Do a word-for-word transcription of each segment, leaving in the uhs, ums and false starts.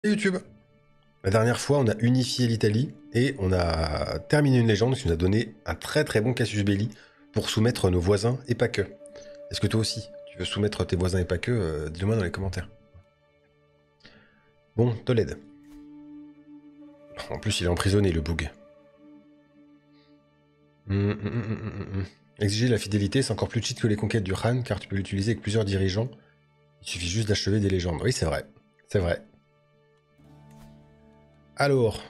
Et YouTube. La dernière fois, on a unifié l'Italie et on a terminé une légende qui nous a donné un très très bon casus belli pour soumettre nos voisins et pas que. Est-ce que toi aussi, tu veux soumettre tes voisins et pas que euh, dis-le-moi dans les commentaires. Bon, Tolède. En plus, il est emprisonné, le boug. Hum, hum, hum, hum, hum, hum. Exiger la fidélité, c'est encore plus cheat que les conquêtes du Khan, car tu peux l'utiliser avec plusieurs dirigeants. Il suffit juste d'achever des légendes. Oui, c'est vrai. C'est vrai. Alors...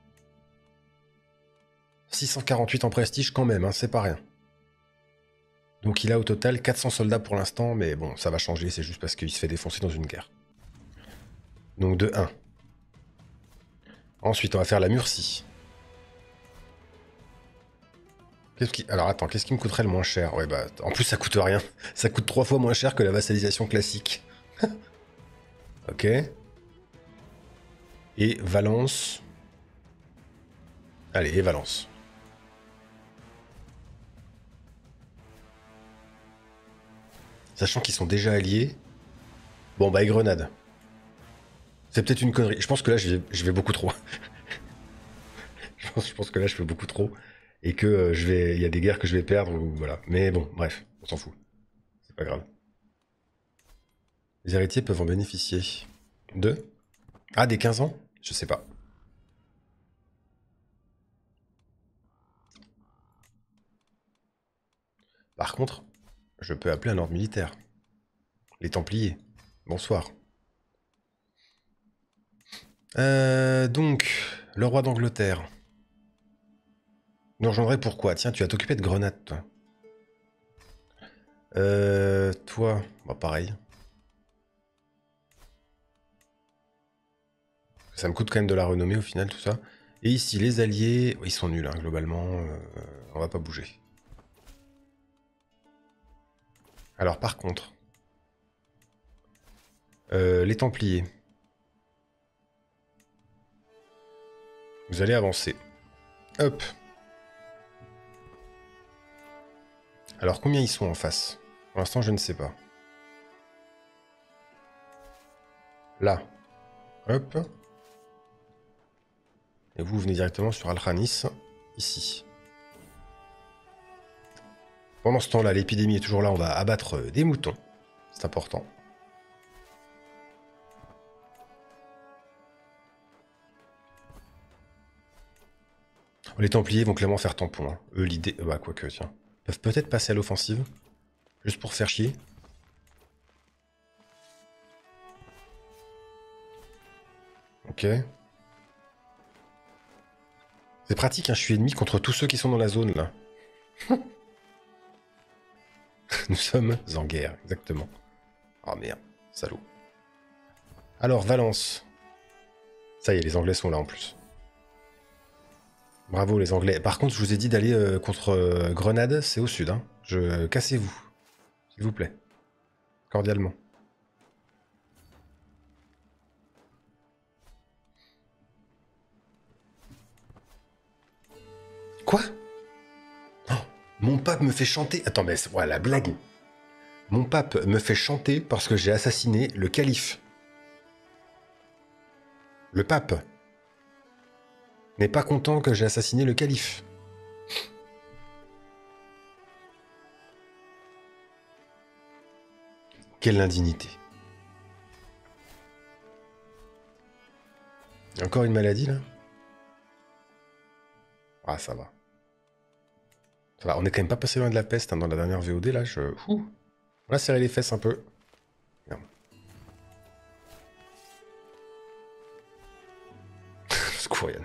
six cent quarante-huit en prestige quand même, hein, c'est pas rien. Donc il a au total quatre cents soldats pour l'instant, mais bon, ça va changer, c'est juste parce qu'il se fait défoncer dans une guerre. Donc de un. Ensuite, on va faire la Murcie. Qu'est-ce qui... Alors attends, qu'est-ce qui me coûterait le moins cher? Ouais, bah, en plus ça coûte rien. Ça coûte trois fois moins cher que la vassalisation classique. Ok. Et Valence. Allez, et Valence. Sachant qu'ils sont déjà alliés. Bon, bah, et Grenade. C'est peut-être une connerie. Je pense que là, je vais, je vais beaucoup trop. je, pense, je pense que là, je fais beaucoup trop. Et que euh, je vais, il y a des guerres que je vais perdre, ou voilà. Mais bon, bref, on s'en fout. C'est pas grave. Les héritiers peuvent en bénéficier. De Ah, des quinze ans? Je sais pas. Par contre, je peux appeler un ordre militaire. Les Templiers. Bonsoir. Euh, donc, le roi d'Angleterre. Nous rejoindrait pourquoi? Tiens, tu vas t'occuper de Grenade, toi. Euh, toi, bah pareil. Ça me coûte quand même de la renommée au final, tout ça. Et ici, les alliés, ils sont nuls, hein, globalement. Euh, on va pas bouger. Alors, par contre, euh, les Templiers. Vous allez avancer. Hop. Alors, combien ils sont en face? Pour l'instant, je ne sais pas. Là. Hop. Et vous, vous venez directement sur Al-Khanis, ici. Pendant ce temps-là, l'épidémie est toujours là, on va abattre des moutons. C'est important. Les Templiers vont clairement faire tampon. Hein. Eux, l'idée... Bah, quoique, tiens. Ils peuvent peut-être passer à l'offensive. Juste pour faire chier. Ok. C'est pratique, hein, je suis ennemi contre tous ceux qui sont dans la zone, là. Nous sommes en guerre, exactement. Oh merde, salaud. Alors, Valence. Ça y est, les Anglais sont là en plus. Bravo les Anglais. Par contre, je vous ai dit d'aller euh, contre euh, Grenade, c'est au sud. Hein. Je... Cassez-vous, s'il vous plaît. Cordialement. Quoi? Oh, mon pape me fait chanter... Attends, mais c'est ouais, la blague. Mon pape me fait chanter parce que j'ai assassiné le calife. Le pape n'est pas content que j'ai assassiné le calife. Quelle indignité. Encore une maladie, là? Ah, ça va. Ça va, on est quand même pas passé loin de la peste hein, dans la dernière V O D, là, je... Ouh. On a serré les fesses un peu. Merde. Scourian.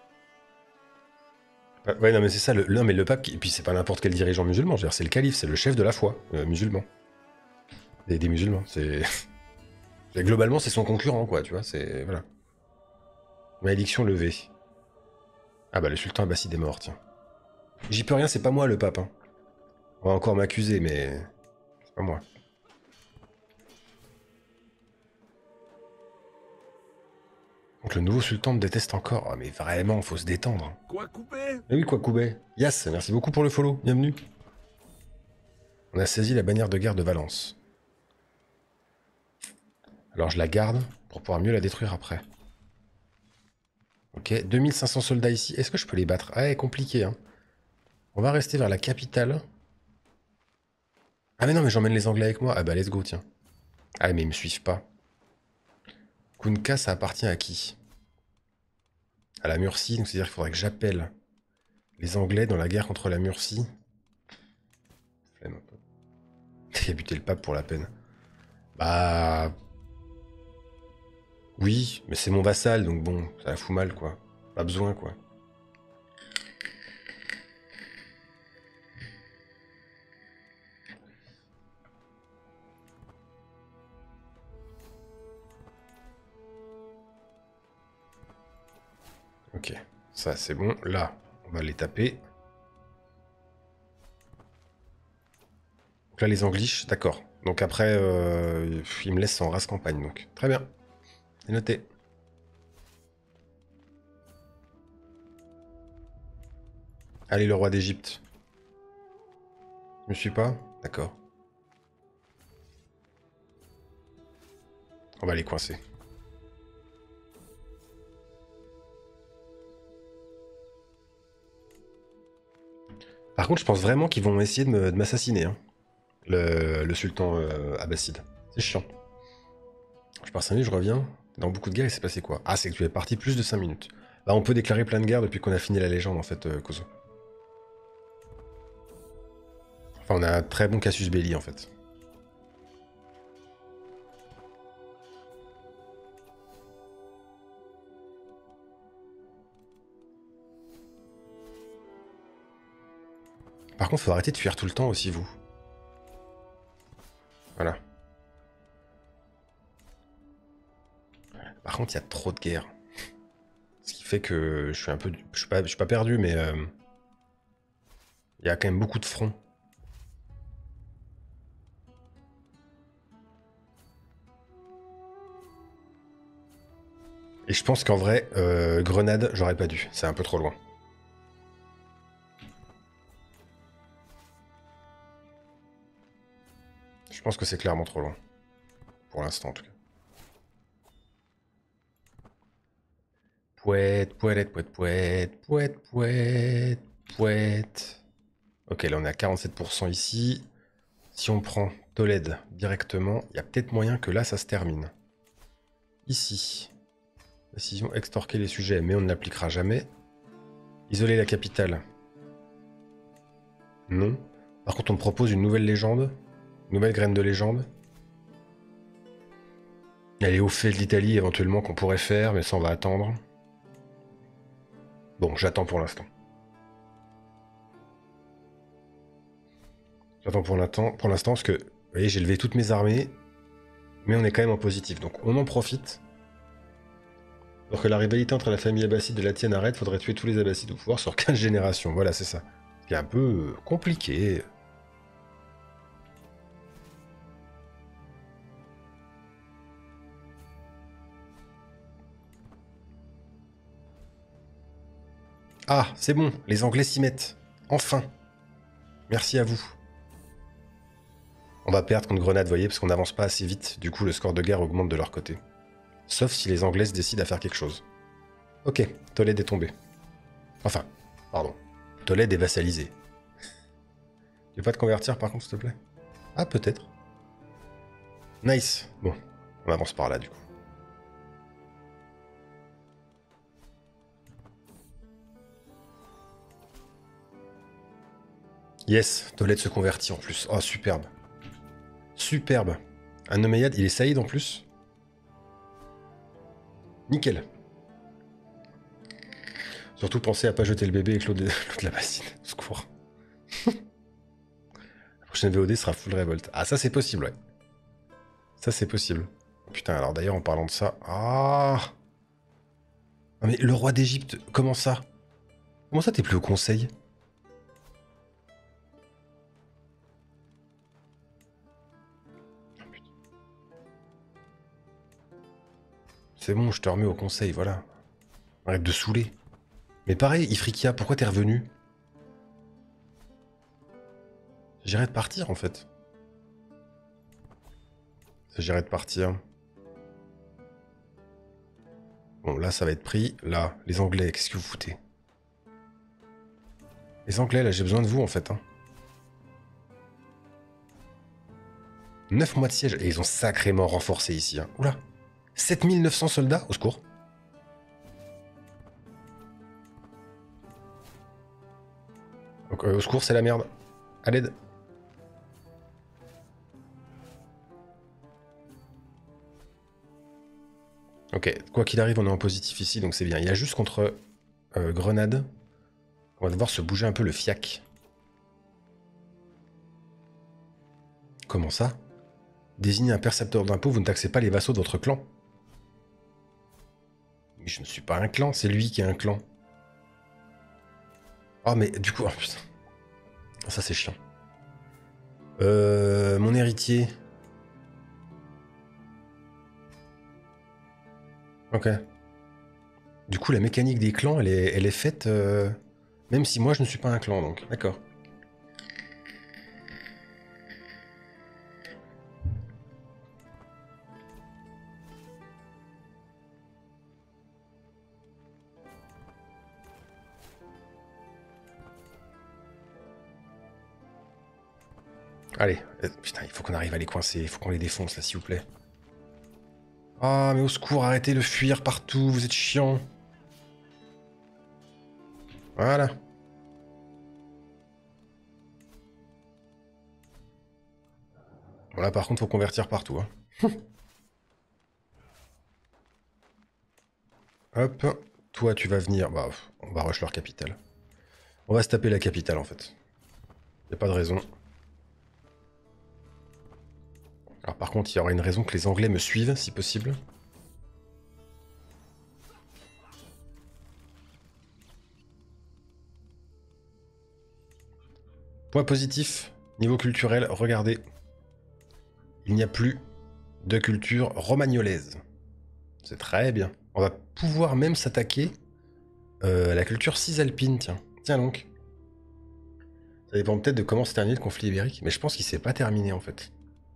Ouais, non, mais c'est ça, le, non, mais le pape, qui... et puis c'est pas n'importe quel dirigeant musulman, c'est le calife, c'est le chef de la foi euh, musulman. Des, des musulmans, c'est... Globalement, c'est son concurrent, quoi, tu vois, c'est... Voilà. Malédiction levée. Ah bah, le sultan abbasside est mort, tiens. J'y peux rien, c'est pas moi, le pape, hein. On va encore m'accuser, mais... C'est pas moi. Donc le nouveau sultan me déteste encore. Oh, mais vraiment, faut se détendre. Quoi couper? Eh oui, quoi couper. Yas, merci beaucoup pour le follow, bienvenue. On a saisi la bannière de guerre de Valence. Alors je la garde pour pouvoir mieux la détruire après. Ok, deux mille cinq cents soldats ici. Est-ce que je peux les battre? Ah, compliqué, hein. On va rester vers la capitale. Ah mais non, mais j'emmène les Anglais avec moi. Ah bah let's go, tiens. Ah mais ils me suivent pas. Kunka, ça appartient à qui? À la Murcie, donc c'est-à-dire qu'il faudrait que j'appelle les Anglais dans la guerre contre la Murcie. Flemme un peu. Il a buté le pape pour la peine. Bah... Oui, mais c'est mon vassal, donc bon, ça la fout mal, quoi. Pas besoin, quoi. Ok, ça c'est bon. Là, on va les taper. Donc là, les Angliches, d'accord. Donc après, euh, ils me laissent en race campagne, donc. Très bien. C'est noté. Allez, le roi d'Égypte. Je me suis pas? D'accord. On va les coincer. Par contre, je pense vraiment qu'ils vont essayer de m'assassiner, hein. Le, le sultan euh, abbasside. C'est chiant. Je pars cinq minutes, je reviens. Dans beaucoup de guerres, il s'est passé quoi? Ah, c'est que tu es parti plus de cinq minutes. Bah, on peut déclarer plein de guerres depuis qu'on a fini la légende, en fait, euh, Kozo. Enfin, on a un très bon casus belli, en fait. Par contre, faut arrêter de fuir tout le temps aussi, vous. Voilà. Par contre, il y a trop de guerres. Ce qui fait que je suis un peu... Je suis pas, je suis pas perdu, mais... euh, il y a quand même beaucoup de fronts. Et je pense qu'en vrai, euh, Grenade, j'aurais pas dû. C'est un peu trop loin. Je pense que c'est clairement trop loin. Pour l'instant, en tout cas. Pouette, pouette, pouette, pouette, pouette, pouette, pouette. Ok, là on est à quarante-sept pour cent ici. Si on prend Tolède directement, il y a peut-être moyen que là ça se termine. Ici. Décision extorquer les sujets, mais on ne l'appliquera jamais. Isoler la capitale. Non. Par contre, on me propose une nouvelle légende. Une nouvelle graine de légende. Elle est au fait de l'Italie éventuellement qu'on pourrait faire, mais ça on va attendre. Bon, j'attends pour l'instant. J'attends pour l'instant, pour l'instant parce que, vous voyez, j'ai levé toutes mes armées, mais on est quand même en positif, donc on en profite. Alors que la rivalité entre la famille abbasside et la tienne arrête, faudrait tuer tous les abbassides au pouvoir sur quinze générations. Voilà, c'est ça. Ce qui est un peu compliqué. Ah, c'est bon, les Anglais s'y mettent. Enfin. Merci à vous. On va perdre contre Grenade, vous voyez, parce qu'on n'avance pas assez vite. Du coup, le score de guerre augmente de leur côté. Sauf si les Anglais se décident à faire quelque chose. Ok, Tolède est tombé. Enfin, pardon. Tolède est vassalisé. Tu veux pas te convertir par contre, s'il te plaît? Ah, peut-être. Nice. Bon, on avance par là, du coup. Yes, Tolède se convertit en plus. Oh, superbe. Superbe. Un Omeyyade, il est Saïd en plus. Nickel. Surtout pensez à pas jeter le bébé avec l'eau de, de la bassine. Au secours. La prochaine V O D sera full révolte. Ah, ça c'est possible, ouais. Ça c'est possible. Putain, alors d'ailleurs en parlant de ça... Ah, non, mais le roi d'Égypte, comment ça? Comment ça t'es plus au conseil? C'est bon, je te remets au conseil, voilà. Arrête de saouler. Mais pareil, Ifriqiya, pourquoi t'es revenu? J'irais de partir en fait. J'irais de partir. Bon, là, ça va être pris. Là, les Anglais, qu'est-ce que vous foutez? Les Anglais, là, j'ai besoin de vous, en fait. Hein. neuf mois de siège. Et ils ont sacrément renforcé ici. Hein. Oula. sept mille neuf cents soldats, au secours. Donc, euh, au secours, c'est la merde. À l'aide. Ok, quoi qu'il arrive, on est en positif ici, donc c'est bien. Il y a juste contre euh, Grenade. On va devoir se bouger un peu le fiac. Comment ça? Désignez un percepteur d'impôts, vous ne taxez pas les vassaux de votre clan. Mais je ne suis pas un clan, c'est lui qui est un clan. Ah, mais du coup, oh putain. Ça, c'est chiant. Euh, mon héritier. Ok. Du coup, la mécanique des clans, elle est, elle est faite... Euh, même si moi, je ne suis pas un clan, donc. D'accord. Allez. Euh, putain, il faut qu'on arrive à les coincer. Il faut qu'on les défonce, là, s'il vous plaît. Ah, mais au secours, arrêtez de fuir partout. Vous êtes chiant. Voilà. Voilà, par contre, faut convertir partout. Hein. Hop. Toi, tu vas venir... Bah, on va rush leur capitale. On va se taper la capitale, en fait. Y a pas de raison. Alors, par contre, il y aura une raison que les Anglais me suivent, si possible. Point positif, niveau culturel, regardez. Il n'y a plus de culture romagnolaise. C'est très bien. On va pouvoir même s'attaquer euh, à la culture cisalpine, tiens. Tiens donc. Ça dépend peut-être de comment se termine le conflit ibérique, mais je pense qu'il s'est pas terminé en fait.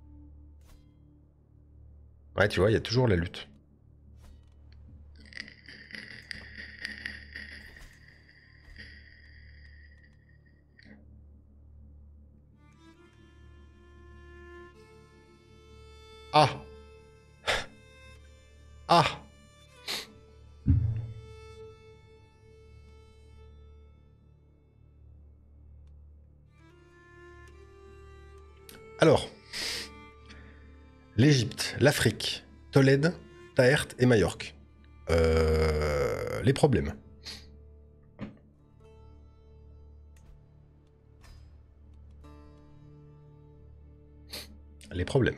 Ouais, tu vois, il y a toujours la lutte. Ah! Ah! Alors, l'Égypte, l'Afrique, Tolède, Taert et Majorque. Euh, les problèmes. Les problèmes.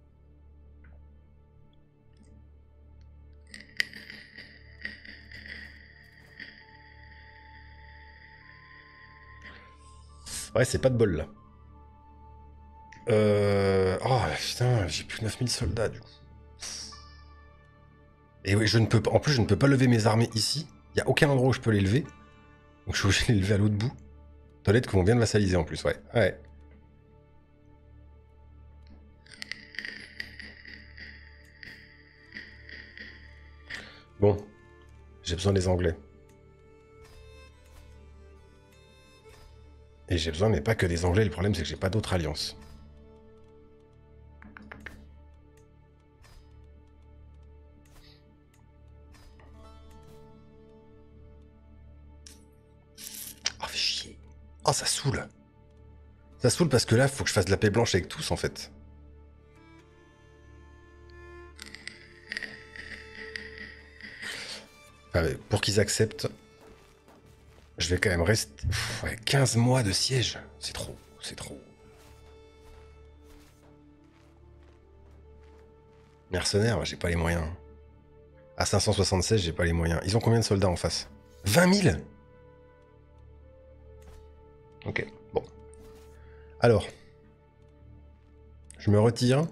Ouais, c'est pas de bol là. Euh... Oh putain, j'ai plus neuf mille soldats du coup. Et oui, je ne peux pas. En plus, je ne peux pas lever mes armées ici. Il n'y a aucun endroit où je peux les lever. Donc je suis obligé de les lever à l'autre bout. Tolède qu'on vient de vassaliser en plus, ouais. Ouais. Bon. J'ai besoin des Anglais. Et j'ai besoin, mais pas que des Anglais. Le problème, c'est que j'ai pas d'autres alliances. Oh, fais chier. Oh, ça saoule. Ça saoule parce que là, faut que je fasse de la paix blanche avec tous, en fait. Enfin, pour qu'ils acceptent, je vais quand même rester... Pff, ouais, quinze mois de siège. C'est trop, c'est trop. Mercenaires, j'ai pas les moyens. À cinq cent soixante-seize, j'ai pas les moyens. Ils ont combien de soldats en face? vingt mille? Ok, bon. Alors, je me retire.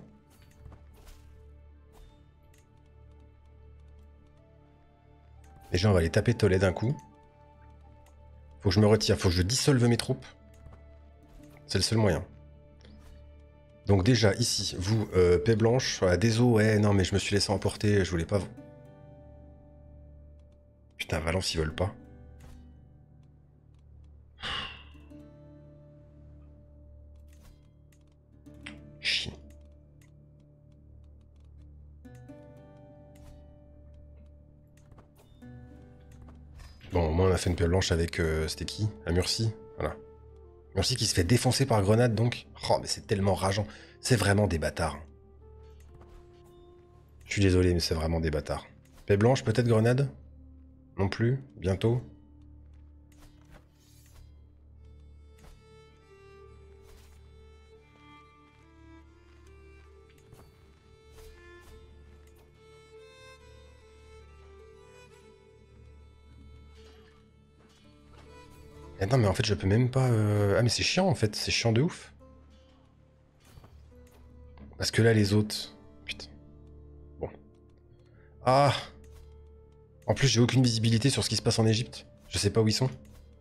Déjà, on va aller taper Tolède d'un coup. Faut que je me retire, faut que je dissolve mes troupes. C'est le seul moyen. Donc déjà, ici, vous, euh, paix blanche, voilà, désolé, ouais, non, mais je me suis laissé emporter, je voulais pas... Putain, Valence, ils veulent pas. Chier. Bon, au moins on a fait une pelle blanche avec... Euh, C'était qui? À Murcie. Voilà. Murcie qui se fait défoncer par Grenade, donc. Oh, mais c'est tellement rageant. C'est vraiment des bâtards. Je suis désolé, mais c'est vraiment des bâtards. Paix blanche, peut-être Grenade? Non plus? Bientôt? Eh non, mais en fait, je peux même pas... euh, Ah, mais c'est chiant, en fait. C'est chiant de ouf. Parce que là, les autres... Putain. Bon. Ah! En plus, j'ai aucune visibilité sur ce qui se passe en Égypte. Je sais pas où ils sont.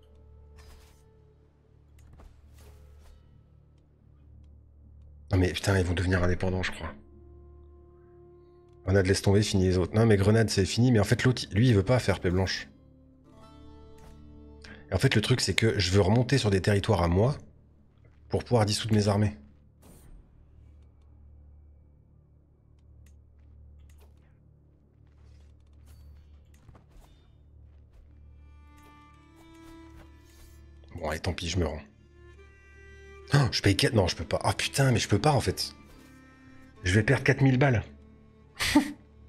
Non mais putain, ils vont devenir indépendants, je crois. Grenade, laisse tomber, fini les autres. Non mais Grenade, c'est fini, mais en fait, l'autre, lui, il veut pas faire paix blanche. Et en fait, le truc, c'est que je veux remonter sur des territoires à moi pour pouvoir dissoudre mes armées. Bon, allez, tant pis, je me rends. Oh, je paye quatre... Non, je peux pas. Ah putain, mais je peux pas, en fait. Je vais perdre quatre mille balles. Oh,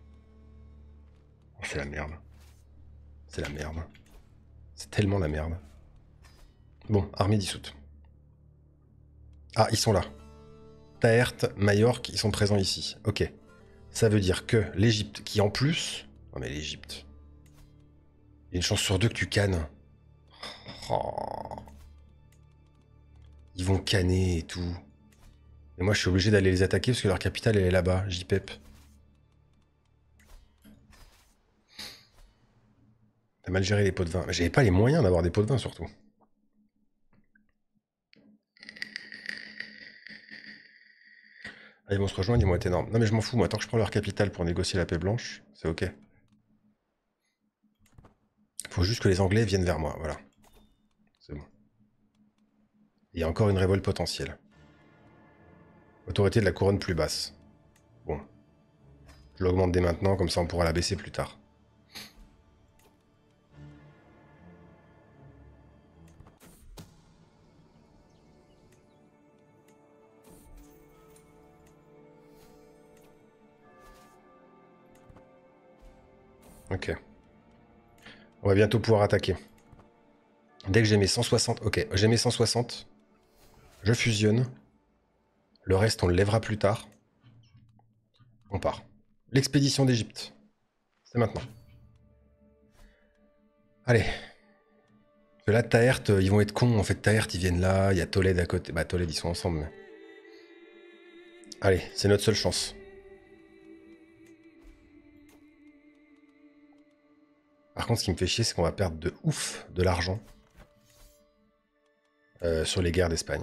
c'est la merde. C'est la merde. C'est tellement la merde. Bon, armée dissoute. Ah, ils sont là. Taert, Majorque, ils sont présents ici. Ok. Ça veut dire que l'Égypte, qui en plus... Non mais l'Égypte... Il y a une chance sur deux que tu cannes. Oh. Ils vont canner et tout. Et moi, je suis obligé d'aller les attaquer parce que leur capitale, elle est là-bas, J P E P. T'as mal géré les pots de vin. J'avais pas les moyens d'avoir des pots de vin, surtout. Ah, ils vont se rejoindre, ils vont être énormes. Non, mais je m'en fous, moi. Tant que je prends leur capitale pour négocier la paix blanche, c'est ok. Faut juste que les Anglais viennent vers moi, voilà. C'est bon. Il y a encore une révolte potentielle. Autorité de la couronne plus basse. Bon. Je l'augmente dès maintenant, comme ça on pourra la baisser plus tard. Ok. On va bientôt pouvoir attaquer. Dès que j'ai mes cent soixante... Ok, j'ai mes cent soixante. Je fusionne. Le reste, on le lèvera plus tard. On part. L'expédition d'Égypte. C'est maintenant. Allez. Parce que là, Taert, ils vont être cons. En fait, Taert, ils viennent là. Il y a Tolède à côté. Bah, Tolède, ils sont ensemble. Mais... Allez, c'est notre seule chance. Par contre, ce qui me fait chier, c'est qu'on va perdre de ouf de l'argent euh, sur les guerres d'Espagne.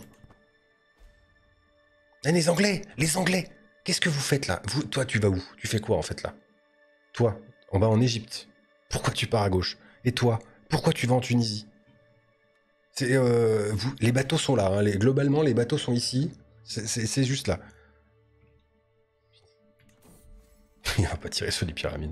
Eh, les Anglais! Les Anglais! Qu'est-ce que vous faites là? Vous, toi, tu vas où? Tu fais quoi en fait là? Toi, on va en Égypte. Pourquoi tu pars à gauche? Et toi, pourquoi tu vas en Tunisie? C'est, euh, vous, les bateaux sont là. Hein. Les, globalement, les bateaux sont ici. C'est juste là. Il va pas tirer sur les pyramides.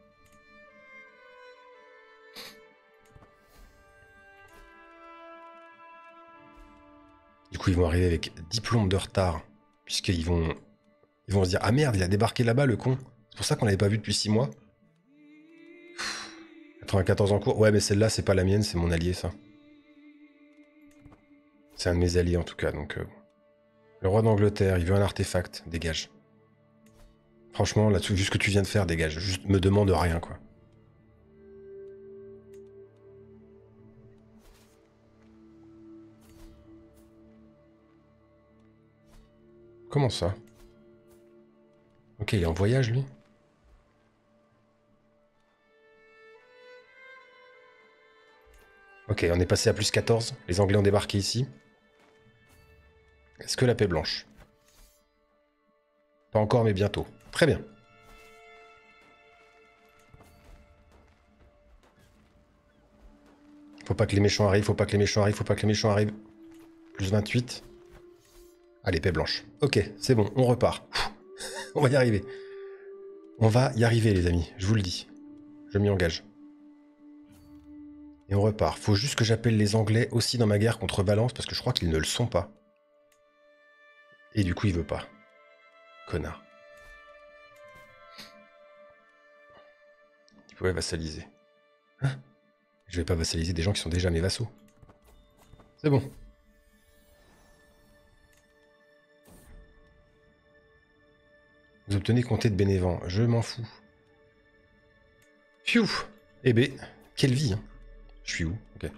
Du coup, ils vont arriver avec dix plombes de retard. Puisqu'ils vont, ils vont se dire, ah merde, il a débarqué là-bas, le con. C'est pour ça qu'on l'avait pas vu depuis six mois. quatre-vingt-quatorze en cours. Ouais, mais celle-là, c'est pas la mienne, c'est mon allié, ça. C'est un de mes alliés, en tout cas, donc... Euh... Le roi d'Angleterre, il veut un artefact. Dégage. Franchement, là-dessus, vu ce que tu viens de faire, dégage. Juste me demande rien, quoi. Comment ça? Ok, il est en voyage, lui. Ok, on est passé à plus quatorze. Les Anglais ont débarqué ici. Est-ce que la paix blanche? Pas encore, mais bientôt. Très bien. Faut pas que les méchants arrivent, faut pas que les méchants arrivent, faut pas que les méchants arrivent. Plus vingt-huit. Allez, paix blanche. Ok, c'est bon, on repart. On va y arriver. On va y arriver, les amis, je vous le dis. Je m'y engage. Et on repart. Faut juste que j'appelle les Anglais aussi dans ma guerre contre Valence, parce que je crois qu'ils ne le sont pas. Et du coup, il veut pas. Connard. Il pouvait vassaliser. Hein? Je vais pas vassaliser des gens qui sont déjà mes vassaux. C'est bon. Vous obtenez comté de Bénévent. Je m'en fous. Pfiou. Eh ben, quelle vie, hein. Je suis où? Ok.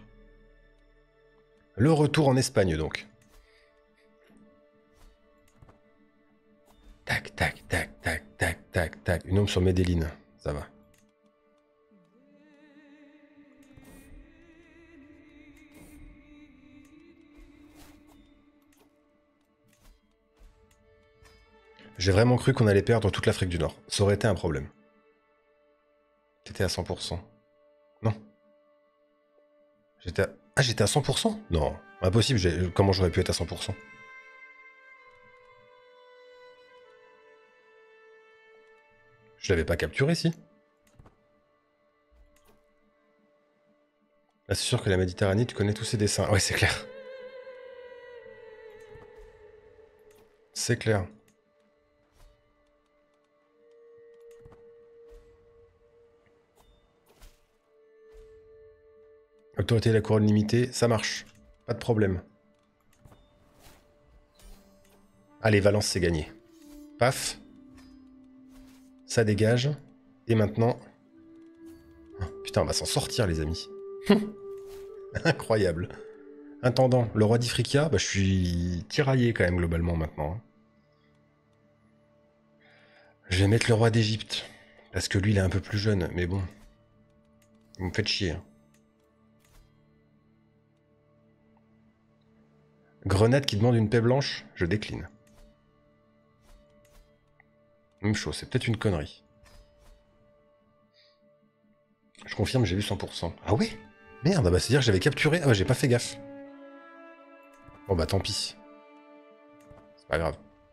Le retour en Espagne, donc. Tac, tac, tac, tac, tac, tac, tac. Une ombre sur Medellin. Ça va. J'ai vraiment cru qu'on allait perdre toute l'Afrique du Nord. Ça aurait été un problème. J'étais à cent pour cent. Non. J'étais à... Ah, j'étais à cent pour cent? Non. Impossible. Comment j'aurais pu être à cent pour cent? Je l'avais pas capturé, si. Là, c'est sûr que la Méditerranée, tu connais tous ses dessins. Ouais, c'est clair. C'est clair. Autorité de la couronne limitée, ça marche. Pas de problème. Allez, Valence, c'est gagné. Paf. Ça dégage. Et maintenant... Oh, putain, on va s'en sortir, les amis. Incroyable. Intendant, le roi d'Ifriqiya, bah, je suis tiraillé quand même, globalement, maintenant. Je vais mettre le roi d'Égypte. Parce que lui, il est un peu plus jeune, mais bon. Vous me faites chier. Hein. Grenade qui demande une paix blanche, je décline. Même chose, c'est peut-être une connerie. Je confirme, j'ai vu cent pour cent. Ah ouais? Merde, bah c'est-à-dire que j'avais capturé... Ah bah j'ai pas fait gaffe. Bon bah tant pis. C'est pas grave.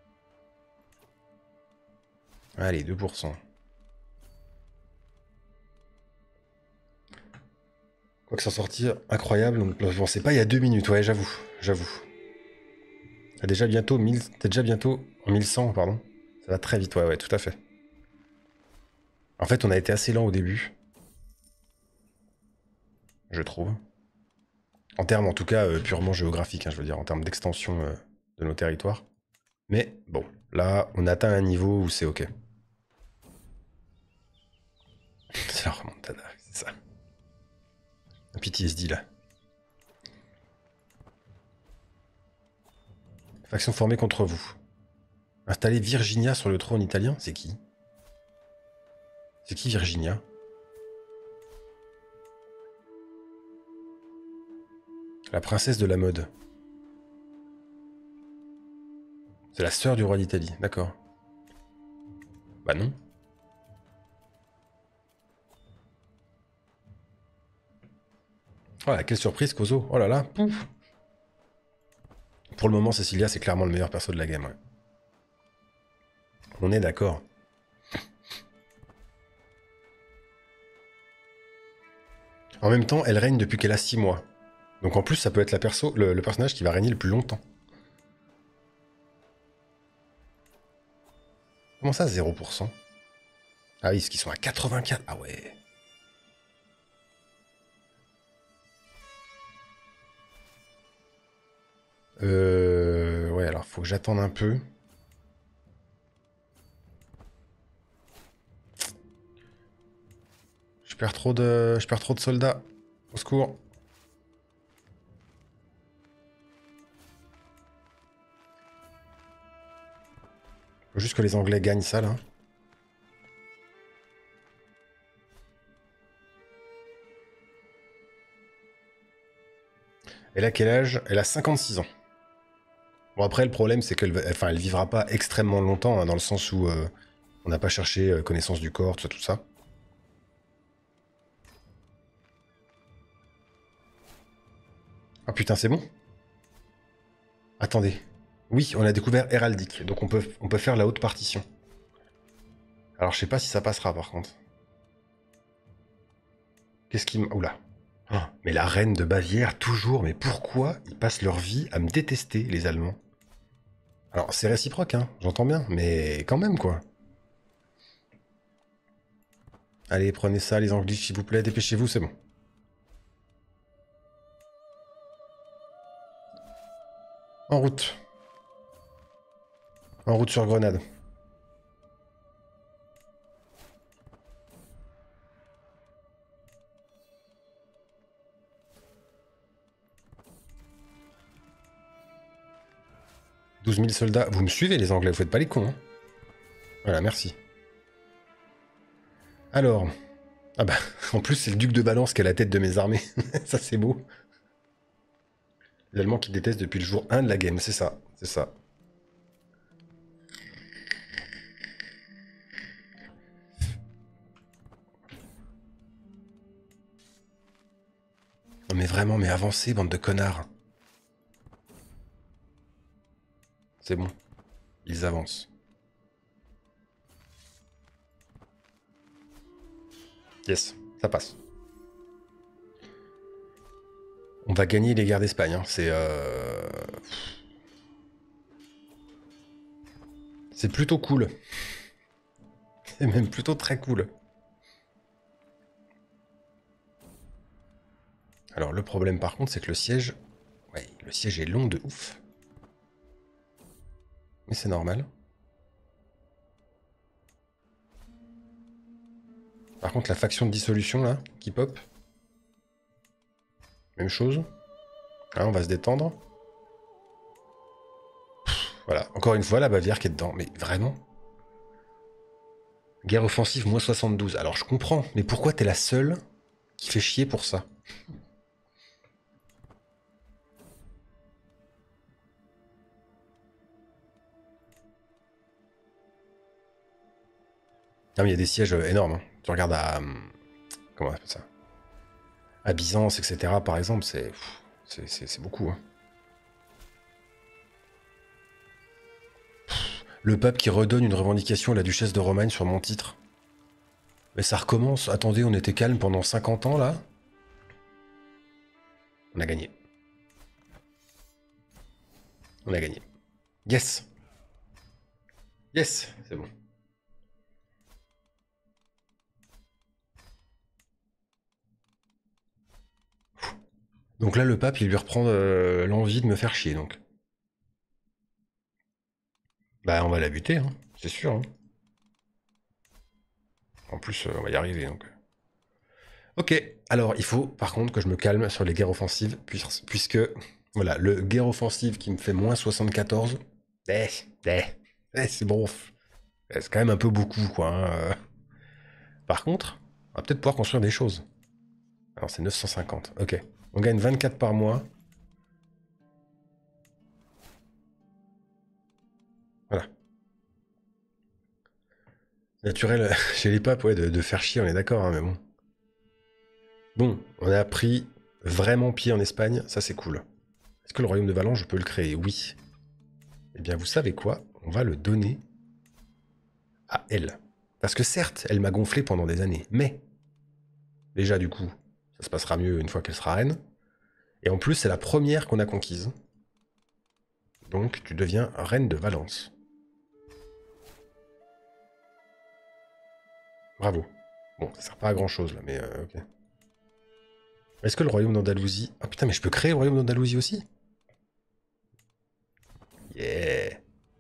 Allez, deux pour cent. Quoi que s'en sortir, incroyable. Donc, bon, c'est pas il y a deux minutes, ouais, j'avoue. J'avoue. T'as déjà bientôt mille... T'es déjà bientôt en mille cent, pardon. Ça va très vite, ouais, ouais, tout à fait. En fait, on a été assez lent au début. Je trouve. En termes, en tout cas, euh, purement géographiques, hein, je veux dire, en termes d'extension euh, de nos territoires. Mais, bon, là, on atteint un niveau où c'est ok. C'est la remontada, c'est ça. Un P T S D, là. Faction formée contre vous. Installer Virginia sur le trône italien, c'est qui? C'est qui Virginia? La princesse de la mode. C'est la sœur du roi d'Italie, d'accord. Bah non. Voilà, quelle surprise, Kozo. Oh là là, pouf. Pour le moment, Cecilia, c'est clairement le meilleur perso de la game, ouais. On est d'accord. En même temps, elle règne depuis qu'elle a six mois. Donc en plus, ça peut être la perso, le, le personnage qui va régner le plus longtemps. Comment ça, zéro pour cent? Ah oui, parce qu'ils sont à quatre-vingt-quatre. Ah ouais. Euh... Ouais, alors faut que j'attende un peu. Je perds trop de... Je perds trop de soldats. Au secours. Faut juste que les Anglais gagnent ça, là. Elle a quel âge? Elle a cinquante-six ans. Bon, après, le problème, c'est qu'elle enfin, elle vivra pas extrêmement longtemps, hein, dans le sens où euh, on n'a pas cherché euh, connaissance du corps, tout ça, tout ça. Ah putain, c'est bon? Attendez. Oui, on a découvert héraldique, donc on peut, on peut faire la haute partition. Alors je sais pas si ça passera par contre. Qu'est-ce qui... m- Oula. Ah, mais la reine de Bavière, toujours, mais pourquoi ils passent leur vie à me détester, les Allemands? Alors c'est réciproque, hein, j'entends bien, mais quand même quoi. Allez, prenez ça, les Anglais, s'il vous plaît, dépêchez-vous, c'est bon. En route. En route sur Grenade. douze mille soldats. Vous me suivez, les Anglais, vous faites pas les cons, hein. Voilà, merci. Alors... Ah bah, en plus, c'est le duc de Valence qui a la tête de mes armées. Ça, c'est beau. L'Allemand qui déteste depuis le jour un de la game, c'est ça, c'est ça. Non mais vraiment, mais avancez, bande de connards. C'est bon, ils avancent. Yes, ça passe. On va gagner les guerres d'Espagne, hein. C'est... Euh... C'est plutôt cool. C'est même plutôt très cool. Alors le problème par contre, c'est que le siège... Ouais, le siège est long de ouf. Mais c'est normal. Par contre, la faction de dissolution, là, qui pop. Même chose. Hein, on va se détendre. Voilà, encore une fois, la Bavière qui est dedans. Mais vraiment? Guerre offensive, moins soixante-douze. Alors je comprends, mais pourquoi t'es la seule qui fait chier pour ça? Non mais il y a des sièges énormes, hein. Tu regardes à... Comment on appelle ça? À Byzance, et cetera par exemple, c'est... C'est beaucoup, hein. Le pape qui redonne une revendication à la duchesse de Romagne sur mon titre. Mais ça recommence. Attendez, on était calme pendant cinquante ans, là. On a gagné. On a gagné. Yes. Yes, c'est bon. Donc là, le pape, il lui reprend euh, l'envie de me faire chier, donc. Bah, on va la buter, hein. C'est sûr, hein. En plus, euh, on va y arriver, donc... Ok, alors il faut par contre que je me calme sur les guerres offensives, puisque, voilà, le guerre offensive qui me fait moins soixante-quatorze, eh, eh, eh, c'est bon, eh, c'est quand même un peu beaucoup, quoi. Hein. Par contre, on va peut-être pouvoir construire des choses. Alors c'est neuf cent cinquante, ok. On gagne vingt-quatre par mois. Voilà. Naturel chez les papes, ouais, de, de faire chier, on est d'accord, hein, mais bon. Bon, on a pris vraiment pied en Espagne, ça c'est cool. Est-ce que le royaume de Valence, je peux le créer? Oui. Eh bien, vous savez quoi? On va le donner à elle. Parce que certes, elle m'a gonflé pendant des années, mais déjà du coup, ça se passera mieux une fois qu'elle sera reine. Et en plus, c'est la première qu'on a conquise. Donc, tu deviens reine de Valence. Bravo. Bon, ça sert pas à grand chose là, mais euh, ok. Est-ce que le royaume d'Andalousie... Ah putain, mais je peux créer le royaume d'Andalousie aussi? Yeah.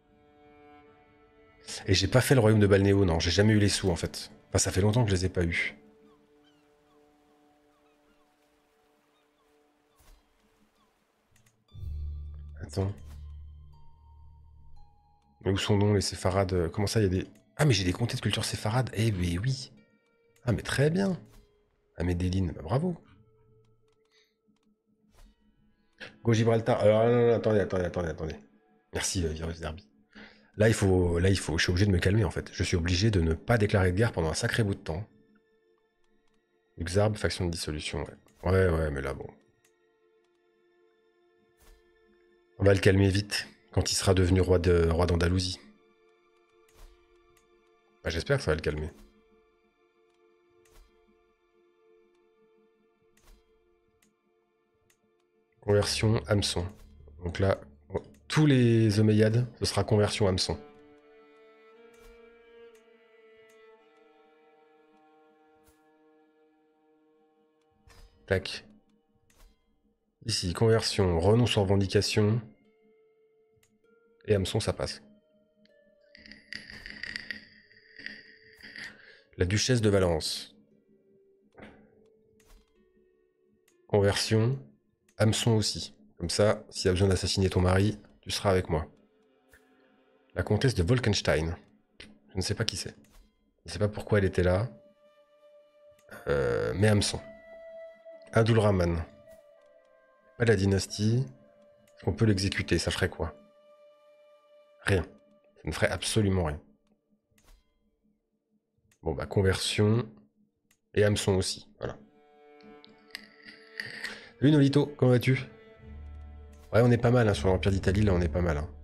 Et j'ai pas fait le royaume de Balnéo, non, j'ai jamais eu les sous en fait. Enfin, ça fait longtemps que je les ai pas eus. Attends. Mais où sont donc les séfarades? Comment ça, il y a des... Ah, mais j'ai des comtés de culture séfarade. Eh mais oui. Ah, mais très bien. Ah, mais Déline, bah, bravo. Go Gibraltar. Alors, non, non, non, attendez, attendez, attendez, attendez. Merci, euh, Virus Derby. Là, il faut, là, il faut, je suis obligé de me calmer, en fait. Je suis obligé de ne pas déclarer de guerre pendant un sacré bout de temps. Uxarb, faction de dissolution, ouais. Ouais, ouais, mais là, bon. On va le calmer vite, quand il sera devenu roi de roi d'Andalousie. Bah, j'espère que ça va le calmer. Conversion hameçon. Donc là, tous les Omeyyades, ce sera conversion hameçon. Tac. Ici, conversion, renonce sur revendication. Et hameçon, ça passe. La duchesse de Valence. Conversion. Hameçon aussi. Comme ça, s'il y a besoin d'assassiner ton mari, tu seras avec moi. La comtesse de Wolkenstein. Je ne sais pas qui c'est. Je ne sais pas pourquoi elle était là. Euh, mais hameçon. Abdulrahman. Pas la dynastie. Est-ce qu'on peut l'exécuter? Ça ferait quoi? Rien. Ça ne ferait absolument rien. Bon bah conversion. Et hameçon aussi. Voilà. Salut Nolito, comment vas-tu? Ouais, on est pas mal hein, sur l'Empire d'Italie, là on est pas mal. Hein.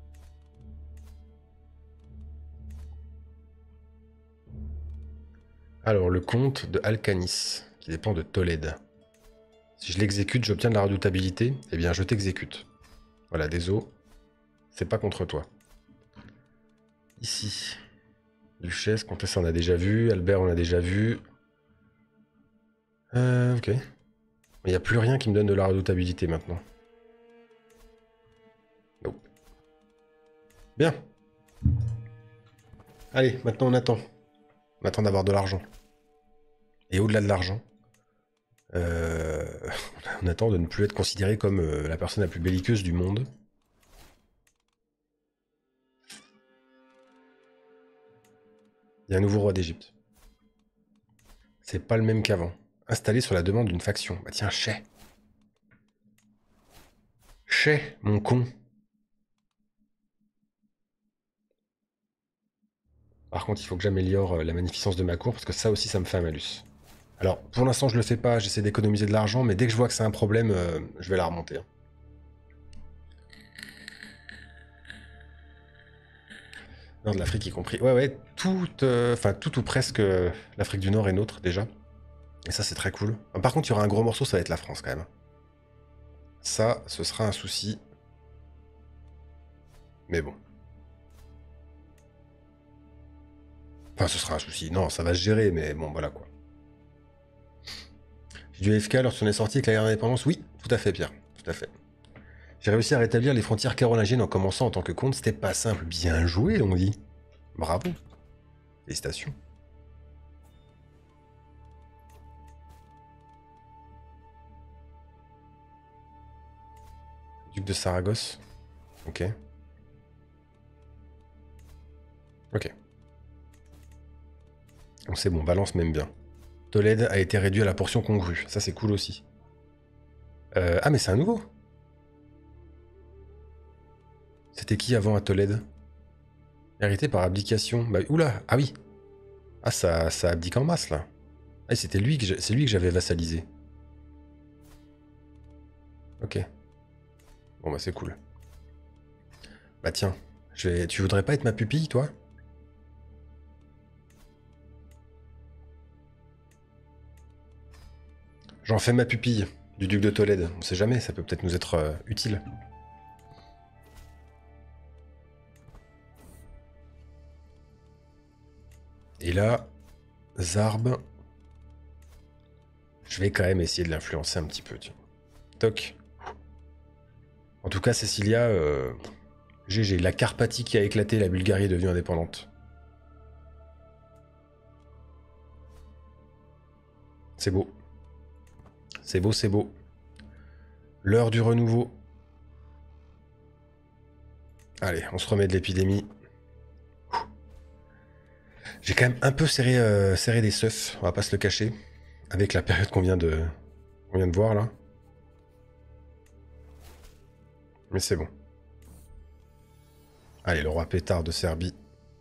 Alors, le comte de Alcanis, qui dépend de Tolède. Si je l'exécute, j'obtiens de la redoutabilité. Eh bien, je t'exécute. Voilà, des os. C'est pas contre toi. Ici. Duchesse, comtesse, on a déjà vu. Albert, on a déjà vu. Euh, ok. Il n'y a plus rien qui me donne de la redoutabilité maintenant. Non. Bien. Allez, maintenant on attend. On attend d'avoir de l'argent. Et au-delà de l'argent, euh, on attend de ne plus être considéré comme euh, la personne la plus belliqueuse du monde. Il y a un nouveau roi d'Égypte. C'est pas le même qu'avant. Installé sur la demande d'une faction. Bah tiens, chais. Chais, mon con. Par contre, il faut que j'améliore euh, la magnificence de ma cour, parce que ça aussi, ça me fait un malus. Alors, pour l'instant, je le fais pas, j'essaie d'économiser de l'argent, mais dès que je vois que c'est un problème, euh, je vais la remonter. Hein. Nord de l'Afrique y compris. Ouais, ouais, tout, euh, enfin, tout ou presque euh, l'Afrique du Nord est nôtre, déjà. Et ça, c'est très cool. Par contre, il y aura un gros morceau, ça va être la France, quand même. Ça, ce sera un souci. Mais bon. Enfin, ce sera un souci. Non, ça va se gérer, mais bon, voilà, quoi. J'ai du A F K lorsqu'on est sorti avec la guerre d'indépendance. Oui, tout à fait, Pierre. Tout à fait. J'ai réussi à rétablir les frontières carolingiennes en commençant en tant que comte. C'était pas simple. Bien joué, on dit. Bravo. Félicitations. Duc de Saragosse. Ok. Ok. Donc c'est bon, Valence m'aime bien. Tolède a été réduit à la portion congrue. Ça, c'est cool aussi. Euh, ah, mais c'est un nouveau. C'était qui avant à Tolède? Hérité par abdication. Bah, oula, ah oui. Ah, ça, ça abdique en masse, là. Ah, c'était lui que c'est lui que j'avais vassalisé. Ok. Bon, bah, c'est cool. Bah, tiens. Je vais... Tu voudrais pas être ma pupille, toi? J'en fais ma pupille, du duc de Tolède. On sait jamais, ça peut peut-être nous être euh, utile. Et là, Zarb. Je vais quand même essayer de l'influencer un petit peu, tiens. Toc. En tout cas, Cécilia, euh, G G. La Carpathie qui a éclaté, la Bulgarie est devenue indépendante. C'est beau. C'est beau, c'est beau. L'heure du renouveau. Allez, on se remet de l'épidémie. J'ai quand même un peu serré, euh, serré des seufs, on va pas se le cacher, avec la période qu'on vient de, qu'on vient de voir là. Mais c'est bon. Allez, le roi pétard de Serbie.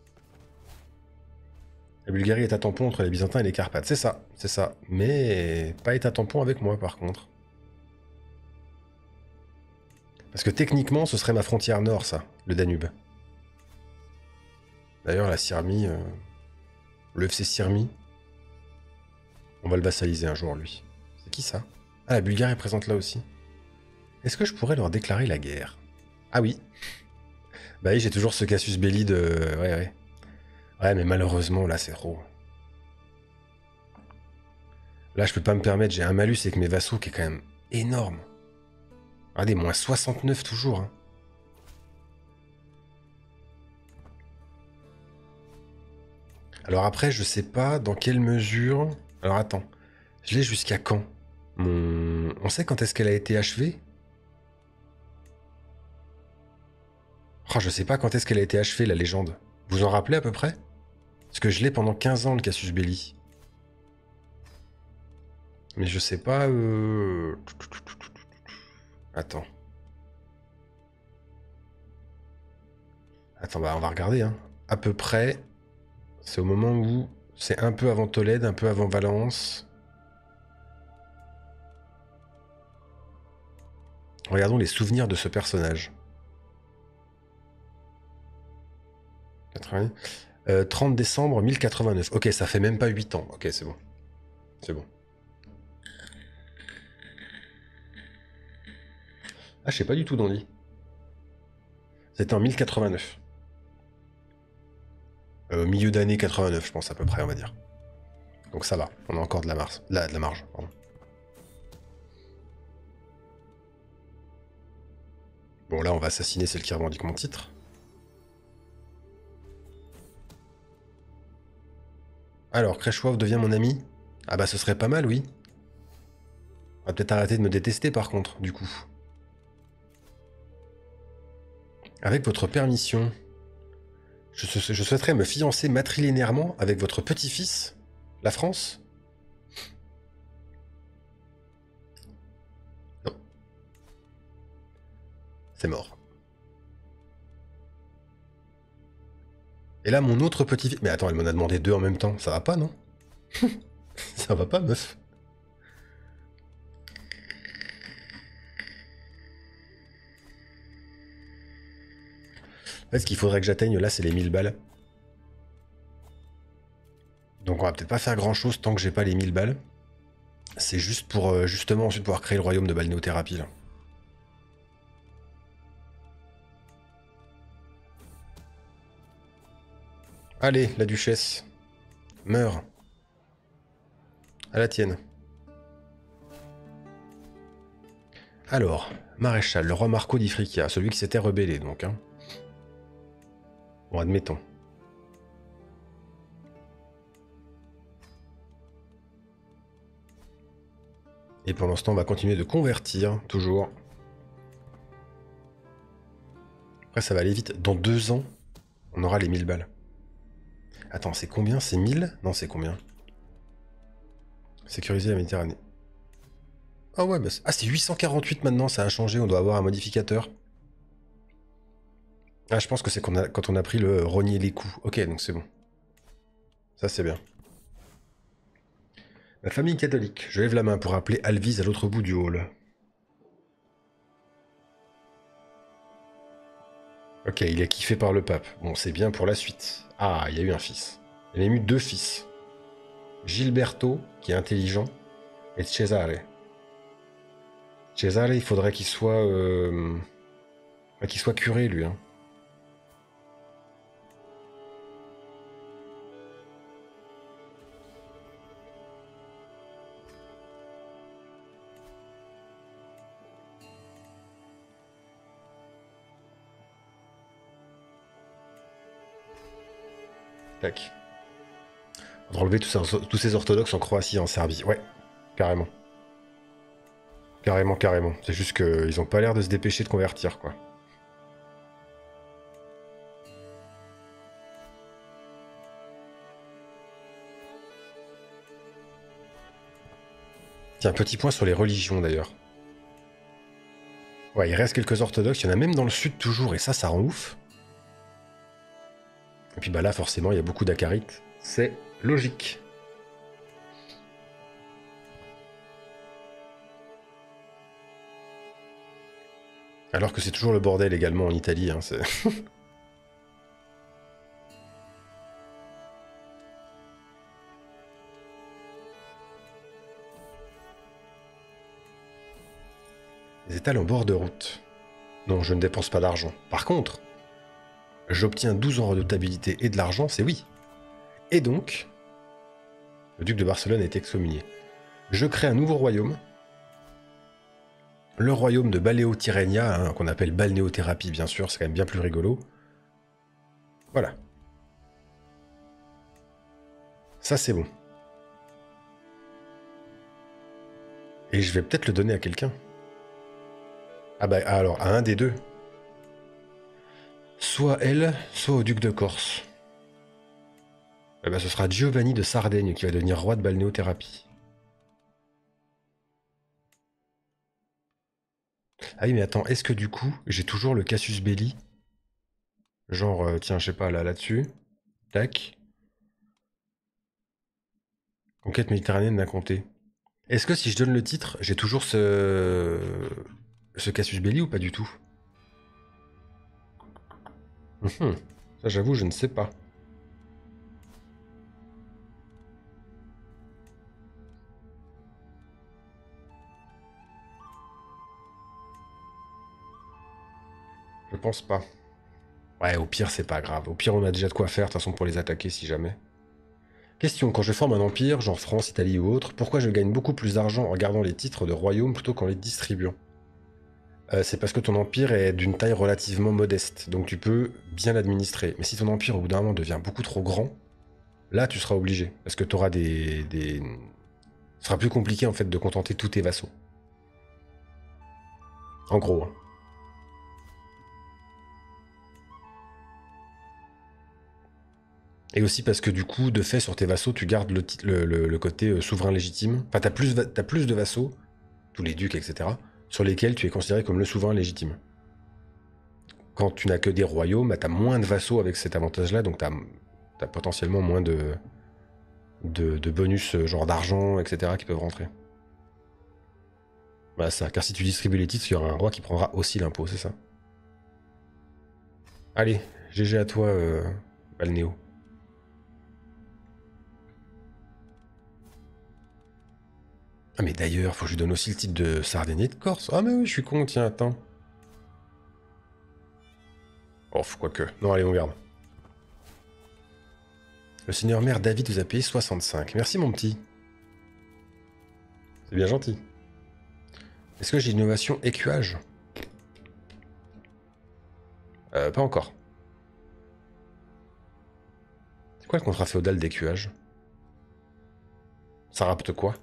La Bulgarie est à tampon entre les Byzantins et les Carpates. C'est ça, c'est ça. Mais pas être à tampon avec moi par contre. Parce que techniquement, ce serait ma frontière nord, ça, le Danube. D'ailleurs, la Sirmie, euh, le F C Sirmie, on va le vassaliser un jour, lui. C'est qui ça? Ah, la Bulgarie est présente là aussi. Est-ce que je pourrais leur déclarer la guerre? Ah oui. Bah oui, j'ai toujours ce casus belli de... Ouais, ouais. Ouais, mais malheureusement, là, c'est trop. Là, je peux pas me permettre, j'ai un malus avec mes vassaux qui est quand même énorme. Regardez, moins soixante-neuf toujours. Hein. Alors après, je sais pas dans quelle mesure... Alors attends, je l'ai jusqu'à quand? Mon... On sait quand est-ce qu'elle a été achevée? Oh, je sais pas quand est-ce qu'elle a été achevée, la légende. Vous en rappelez à peu près? Parce que je l'ai pendant quinze ans, le Casus Belli. Mais je sais pas... Euh... Attends. Attends, bah on va regarder. Hein. À peu près, c'est au moment où... C'est un peu avant Tolède, un peu avant Valence. Regardons les souvenirs de ce personnage. quatre-vingts... Euh, trente décembre mille quatre-vingt-neuf. Ok, ça fait même pas huit ans. Ok, c'est bon. C'est bon. Ah, je sais pas du tout, Dandy. C'était en mille quatre-vingt-neuf. Euh, milieu d'année quatre-vingt-neuf, je pense, à peu près, on va dire. Donc ça va, on a encore de la, marge. Là, de la marge. Pardon. Bon, là, on va assassiner celle qui revendique mon titre. Alors, Kreshwov devient mon ami? Ah bah, ce serait pas mal, oui. On va peut-être arrêter de me détester, par contre, du coup. Avec votre permission, je, je souhaiterais me fiancer matrilinéairement avec votre petit-fils, la France? Non. C'est mort. Et là, mon autre petit-fils... Mais attends, elle m'en a demandé deux en même temps. Ça va pas, non? Ça va pas, meuf? En fait, ce qu'il faudrait que j'atteigne, là, c'est les mille balles. Donc on va peut-être pas faire grand-chose tant que j'ai pas les mille balles. C'est juste pour, euh, justement, ensuite pouvoir créer le royaume de balnéothérapie, là. Allez, la duchesse. Meurs. À la tienne. Alors, maréchal, le roi Marco d'Ifriqiya, celui qui s'était rebellé, donc. Hein. Bon, admettons. Et pendant ce temps, on va continuer de convertir, toujours. Après, ça va aller vite. Dans deux ans, on aura les mille balles. Attends, c'est combien? C'est mille? Non, c'est combien? Sécuriser la Méditerranée. Ah ouais, bah ah, c'est huit cent quarante-huit maintenant, ça a changé, on doit avoir un modificateur. Ah, je pense que c'est qu'on a, quand on a pris le rogner les coups. Ok, donc c'est bon. Ça, c'est bien. Ma famille catholique. Je lève la main pour appeler Alvise à l'autre bout du hall. Ok, il est kiffé par le pape. Bon, c'est bien pour la suite. Ah, il y a eu un fils. Il y a même eu deux fils. Gilberto, qui est intelligent, et Cesare. Cesare, il faudrait qu'il soit... Euh... qu'il soit curé, lui. Hein. Tac. On va enlever tous ces, tous ces orthodoxes en Croatie et en Serbie. Ouais, carrément. Carrément, carrément. C'est juste qu'ils ont pas l'air de se dépêcher de convertir, quoi. Tiens, petit point sur les religions, d'ailleurs. Ouais, il reste quelques orthodoxes. Il y en a même dans le sud, toujours, et ça, ça rend ouf. Et puis bah là, forcément, il y a beaucoup d'acarites. C'est logique. Alors que c'est toujours le bordel également en Italie. Hein, c'est... Les étals en bord de route. Non, je ne dépense pas d'argent. Par contre, j'obtiens douze ans en redoutabilité et de l'argent, c'est oui. Et donc, le duc de Barcelone est excommunié. Je crée un nouveau royaume. Le royaume de Baléo-Tyrrhénia, hein, qu'on appelle balnéothérapie, bien sûr, c'est quand même bien plus rigolo. Voilà. Ça, c'est bon. Et je vais peut-être le donner à quelqu'un. Ah bah alors, à un des deux. Soit elle, soit au duc de Corse. Eh ben, ce sera Giovanni de Sardaigne qui va devenir roi de balnéothérapie. Ah oui, mais attends, est-ce que du coup, j'ai toujours le Casus Belli? Genre, euh, tiens, je sais pas, là, là-dessus. Tac. Conquête méditerranéenne d'un comté. Est-ce que si je donne le titre, j'ai toujours ce... ce Casus Belli ou pas du tout? Mhm. Ça, j'avoue, je ne sais pas. Je pense pas. Ouais, au pire, c'est pas grave. Au pire, on a déjà de quoi faire, de toute façon, pour les attaquer, si jamais. Question, quand je forme un empire, genre France, Italie ou autre, pourquoi je gagne beaucoup plus d'argent en gardant les titres de royaume plutôt qu'en les distribuant? Euh, c'est parce que ton empire est d'une taille relativement modeste, donc tu peux bien l'administrer. Mais si ton empire, au bout d'un moment, devient beaucoup trop grand, là, tu seras obligé. Parce que tu auras des, des... Ce sera plus compliqué, en fait, de contenter tous tes vassaux. En gros. Hein. Et aussi parce que du coup, de fait, sur tes vassaux, tu gardes le, le, le, le côté euh, souverain légitime. Enfin, t'as plus, t'as plus de vassaux, tous les ducs, et cetera, sur lesquels tu es considéré comme le souverain légitime. Quand tu n'as que des royaumes, bah, t'as moins de vassaux avec cet avantage-là, donc t'as as potentiellement moins de, de, de bonus, euh, genre d'argent, et cetera, qui peuvent rentrer. Voilà ça, car si tu distribues les titres, il y aura un roi qui prendra aussi l'impôt, c'est ça. Allez, G G à toi, euh, Balnéo. Ah mais d'ailleurs, faut que je lui donne aussi le titre de Sardaignée de Corse. Ah mais oui, je suis con, tiens, attends. Oh, quoi que. Non, allez, on garde. Le seigneur maire David vous a payé soixante-cinq. Merci mon petit. C'est bien gentil. Est-ce que j'ai innovation écuage? Euh, pas encore. C'est quoi le contrat féodal d'écuage? Ça rapporte quoi?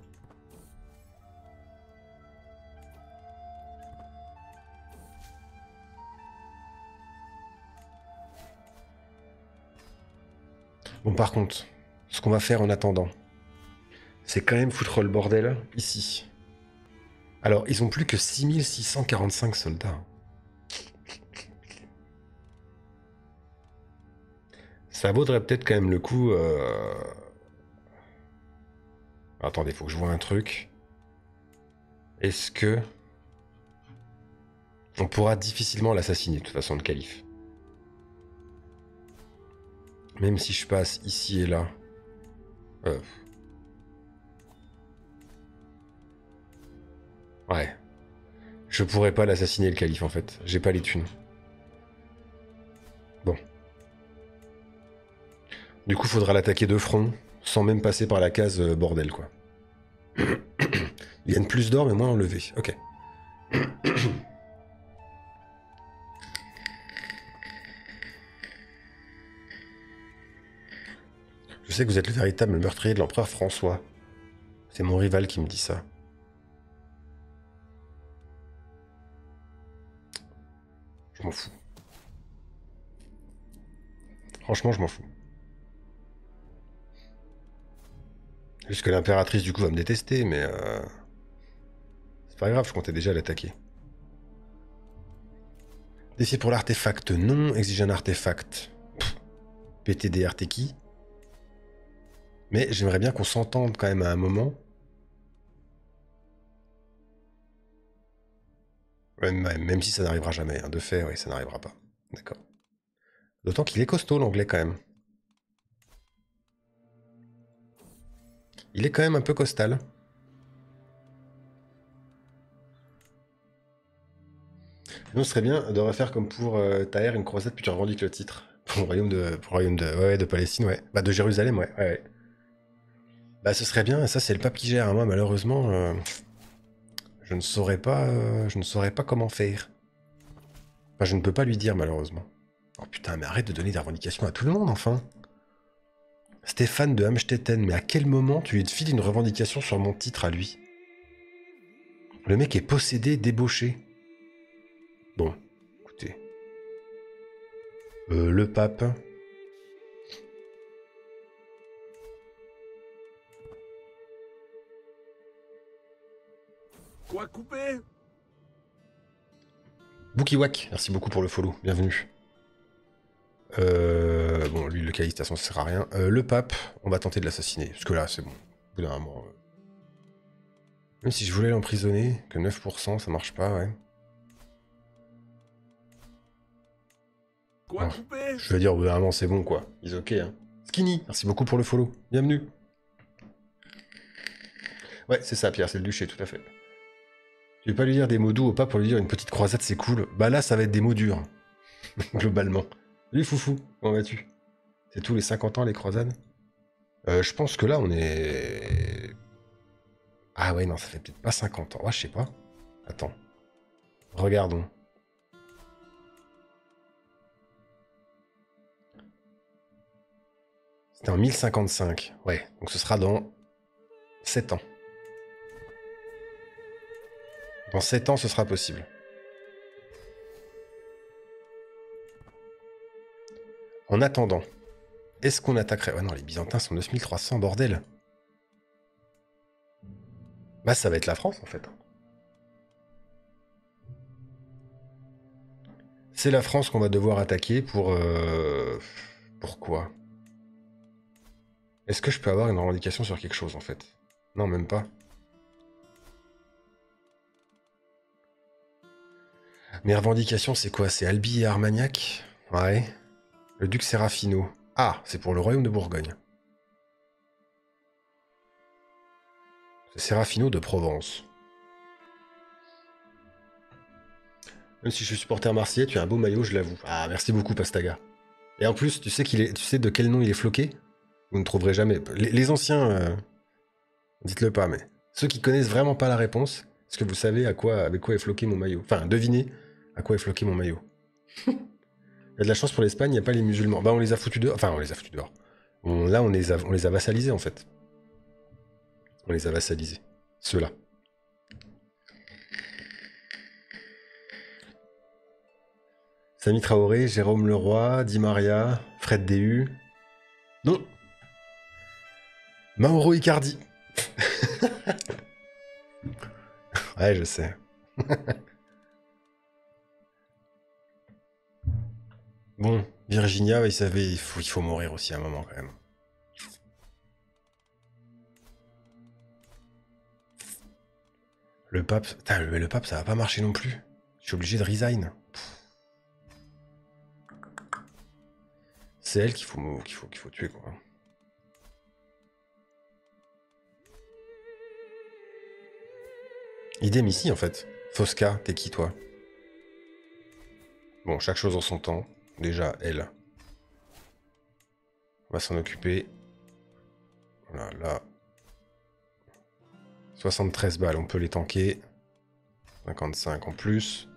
Bon, par contre, ce qu'on va faire en attendant, c'est quand même foutre le bordel ici. Alors, ils ont plus que six mille six cent quarante-cinq soldats. Ça vaudrait peut-être quand même le coup... Euh... Attendez, faut que je vois un truc. Est-ce que... On pourra difficilement l'assassiner, de toute façon, le calife. Même si je passe ici et là. Euh... Ouais. Je pourrais pas l'assassiner, le calife, en fait. J'ai pas les thunes. Bon. Du coup, faudra l'attaquer de front, sans même passer par la case euh, bordel, quoi. Il gagne plus d'or, mais moins enlevé. Ok. Je sais que vous êtes le véritable meurtrier de l'empereur François. C'est mon rival qui me dit ça. Je m'en fous. Franchement, je m'en fous. Juste que l'impératrice, du coup, va me détester, mais... Euh... C'est pas grave, je comptais déjà l'attaquer. Défi pour l'artefact, non. Exige un artefact. P T D R T qui. Mais j'aimerais bien qu'on s'entende quand même à un moment. Même, même- même si ça n'arrivera jamais. Hein. De fait, oui, ça n'arrivera pas. D'accord. D'autant qu'il est costaud, l'anglais, quand même. Il est quand même un peu costal. Nous, ce serait bien de refaire comme pour euh, Taher, une croisade, puis tu revendiques le titre. Pour le royaume de, pour le royaume de, ouais, de Palestine, ouais. Bah, de Jérusalem, ouais. ouais, ouais. Bah, ce serait bien, ça, c'est le pape qui gère. Hein. Moi, malheureusement, euh, je ne saurais pas, euh, je ne saurais pas comment faire. Enfin, je ne peux pas lui dire, malheureusement. Oh putain, mais arrête de donner des revendications à tout le monde, enfin. Stéphane de Amstetten, mais à quel moment tu lui files une revendication sur mon titre à lui? Le mec est possédé, débauché. Bon, écoutez. Euh, le pape. Quoi couper? Boukiwak, merci beaucoup pour le follow, bienvenue. Euh, bon, lui, le calice, de toute façon, ça sert à rien. Euh, le pape, on va tenter de l'assassiner, parce que là, c'est bon. Au bout d'un moment... euh, Même si je voulais l'emprisonner, que neuf pour cent, ça marche pas, ouais. Quoi Oh, couper? je veux dire, au bout d'un moment, c'est bon, quoi. Ils ok, hein. Skinny, merci beaucoup pour le follow, bienvenue. Ouais, c'est ça, Pierre, c'est le duché, tout à fait. Tu veux pas lui dire des mots doux au pape pour lui dire une petite croisade, c'est cool? Bah là, ça va être des mots durs, globalement. Lui, foufou, comment vas-tu? C'est tous les cinquante ans, les croisades? euh, Je pense que là, on est... Ah ouais, non, ça fait peut-être pas cinquante ans. Ouais, je sais pas. Attends. Regardons. C'était en mille cinquante-cinq. Ouais, donc ce sera dans sept ans. Dans sept ans, ce sera possible. En attendant, est-ce qu'on attaquerait... Ouais, non, les Byzantins sont neuf mille trois cents, bordel. Bah, ça va être la France, en fait. C'est la France qu'on va devoir attaquer pour... Euh... Pourquoi? Est-ce que je peux avoir une revendication sur quelque chose, en fait? Non, même pas. Mes revendications, c'est quoi? C'est Albi et Armagnac? Ouais. Le duc Serafino. Ah, c'est pour le royaume de Bourgogne. C'est Serafino de Provence. Même si je suis supporter marseillais, tu as un beau maillot, je l'avoue. Ah, merci beaucoup, Pastaga. Et en plus, tu sais qu'il est, tu sais de quel nom il est floqué? Vous ne trouverez jamais. Les, les anciens, euh, dites-le pas, mais ceux qui connaissent vraiment pas la réponse, est-ce que vous savez à quoi, avec quoi est floqué mon maillot? Enfin, devinez à quoi est floqué mon maillot. Il y a de la chance pour l'Espagne, il n'y a pas les musulmans. Bah, on les a foutus dehors. Enfin, on les a foutus dehors. On- là, on les a, on les a vassalisés, en fait. On les a vassalisés. Ceux-là. Samy Traoré, Jérôme Leroy, Di Maria, Fred Déhu. Non. Mauro Icardi. Ouais, je sais. Bon, Virginia, il savait, il faut, il faut mourir aussi à un moment quand même. Le pape, putain, le, le pape, ça va pas marcher non plus. Je suis obligé de resign. C'est elle qu'il faut, qu'il faut, qu'il faut tuer, quoi. Idem ici, en fait. Fosca, t'es qui, toi? Bon, chaque chose en son temps. Déjà, elle. On va s'en occuper. Voilà, là. soixante-treize balles, on peut les tanker. cinquante-cinq en plus.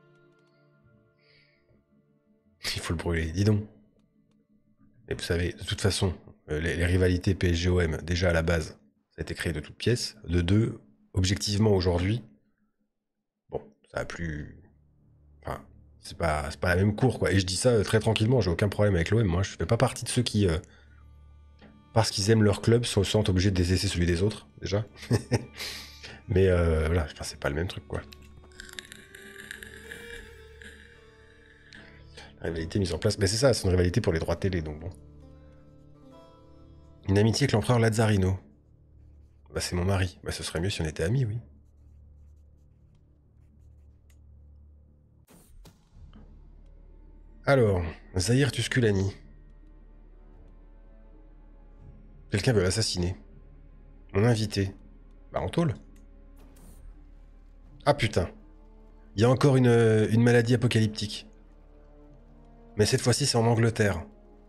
Il faut le brûler, dis donc. Et vous savez, de toute façon, les, les rivalités P S G-O M, déjà à la base, ça a été créé de toutes pièces. De deux, objectivement aujourd'hui, bon, ça a plus... Enfin, c'est pas, c'est pas la même cour, quoi. Et je dis ça très tranquillement, j'ai aucun problème avec l'O M. Moi, je fais pas partie de ceux qui, euh, parce qu'ils aiment leur club, se sentent obligés de détester celui des autres, déjà. Mais euh, voilà, enfin, c'est pas le même truc, quoi. La rivalité mise en place, mais c'est ça, c'est une rivalité pour les droits télé, donc bon. Une amitié avec l'empereur Lazzarino. Bah c'est mon mari. Bah ce serait mieux si on était amis, oui. Alors, Zahir Tusculani. Quelqu'un veut l'assassiner. Mon invité. Bah en tôle. Ah putain. Il y a encore une, une maladie apocalyptique. Mais cette fois-ci c'est en Angleterre.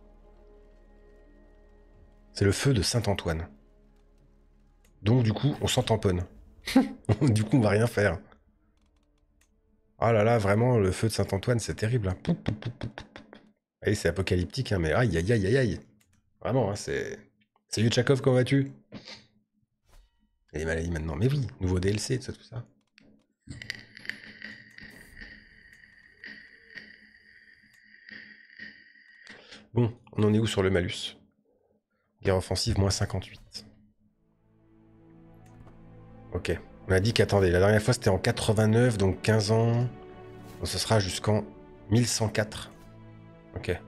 C'est le feu de Saint-Antoine. Donc du coup on s'en tamponne. Du coup on va rien faire. Ah là là, vraiment le feu de Saint-Antoine c'est terrible. Hein. Poup, poup, poup, poup, poup. Allez, c'est apocalyptique, hein, mais aïe aïe aïe aïe aïe. Vraiment, hein, c'est... C'est Yutchakov, comment vas-tu? Il y a des maladies maintenant. Mais oui, nouveau D L C, tout ça, tout ça. Bon, on en est où sur le malus? Guerre offensive, moins cinquante-huit. Ok. On a dit qu'attendez, la dernière fois c'était en quatre-vingt-neuf, donc quinze ans. Donc ce sera jusqu'en mille cent quatre. Ok.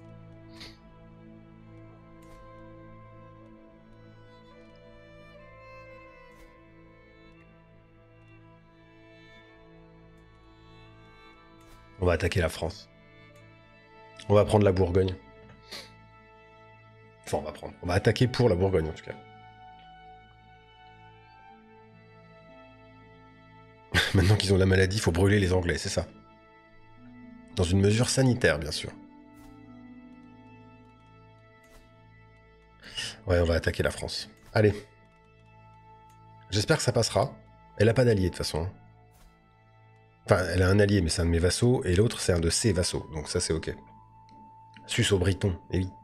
On va attaquer la France. On va prendre la Bourgogne. Enfin, on va prendre. On va attaquer pour la Bourgogne, en tout cas. Maintenant qu'ils ont la maladie, il faut brûler les Anglais, c'est ça. Dans une mesure sanitaire, bien sûr. Ouais, on va attaquer la France. Allez. J'espère que ça passera. Elle a pas d'allié, de toute façon. Enfin, elle a un allié, mais c'est un de mes vassaux, et l'autre, c'est un de ses vassaux. Donc ça, c'est ok. Suisse au Briton, eh oui.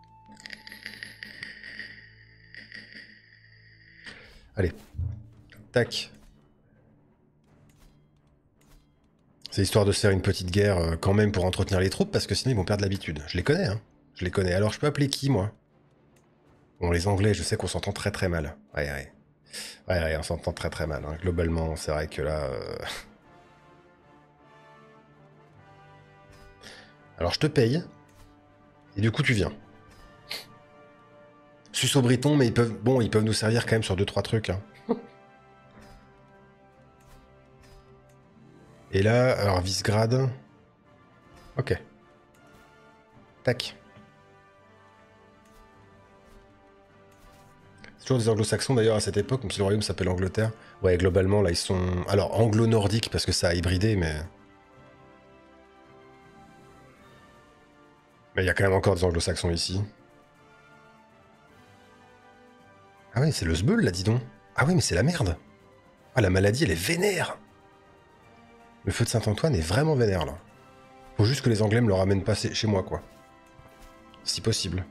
Allez. Tac. C'est histoire de se faire une petite guerre euh, quand même pour entretenir les troupes, parce que sinon ils vont perdre l'habitude. Je les connais, hein. Je les connais. Alors, je peux appeler qui, moi? Bon, les Anglais, je sais qu'on s'entend très très mal. Ouais, ouais. Ouais, ouais, on s'entend très très mal. Hein. Globalement, c'est vrai que là... Euh... Alors, je te paye. Et du coup, tu viens. Suisse-au-Briton, mais ils peuvent... Bon, ils peuvent nous servir quand même sur deux trois trucs. Hein. Et là, alors, Visegrad... Ok. Tac. C'est toujours des anglo-saxons d'ailleurs à cette époque, comme si le royaume s'appelle Angleterre. Ouais, globalement, là, ils sont... Alors, anglo-nordique, parce que ça a hybridé, mais... Mais il y a quand même encore des anglo-saxons ici. Ah ouais, c'est le Sbeul, là, dis donc. Ah oui, mais c'est la merde. Ah, la maladie, elle est vénère. Le feu de Saint-Antoine est vraiment vénère, là. Faut juste que les Anglais me le ramènent pas chez moi, quoi. Si possible.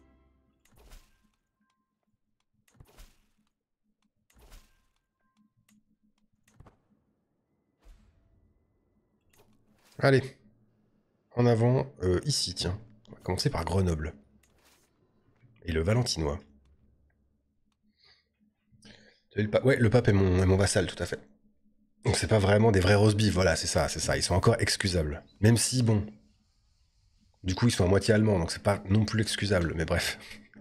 Allez. En avant, euh, ici, tiens. On va commencer par Grenoble. Et le Valentinois. Le pape, ouais, le pape est mon, est mon vassal, tout à fait. Donc c'est pas vraiment des vrais roast beef, voilà, c'est ça, c'est ça. Ils sont encore excusables. Même si, bon... Du coup, ils sont à moitié allemands, donc c'est pas non plus excusable, mais bref.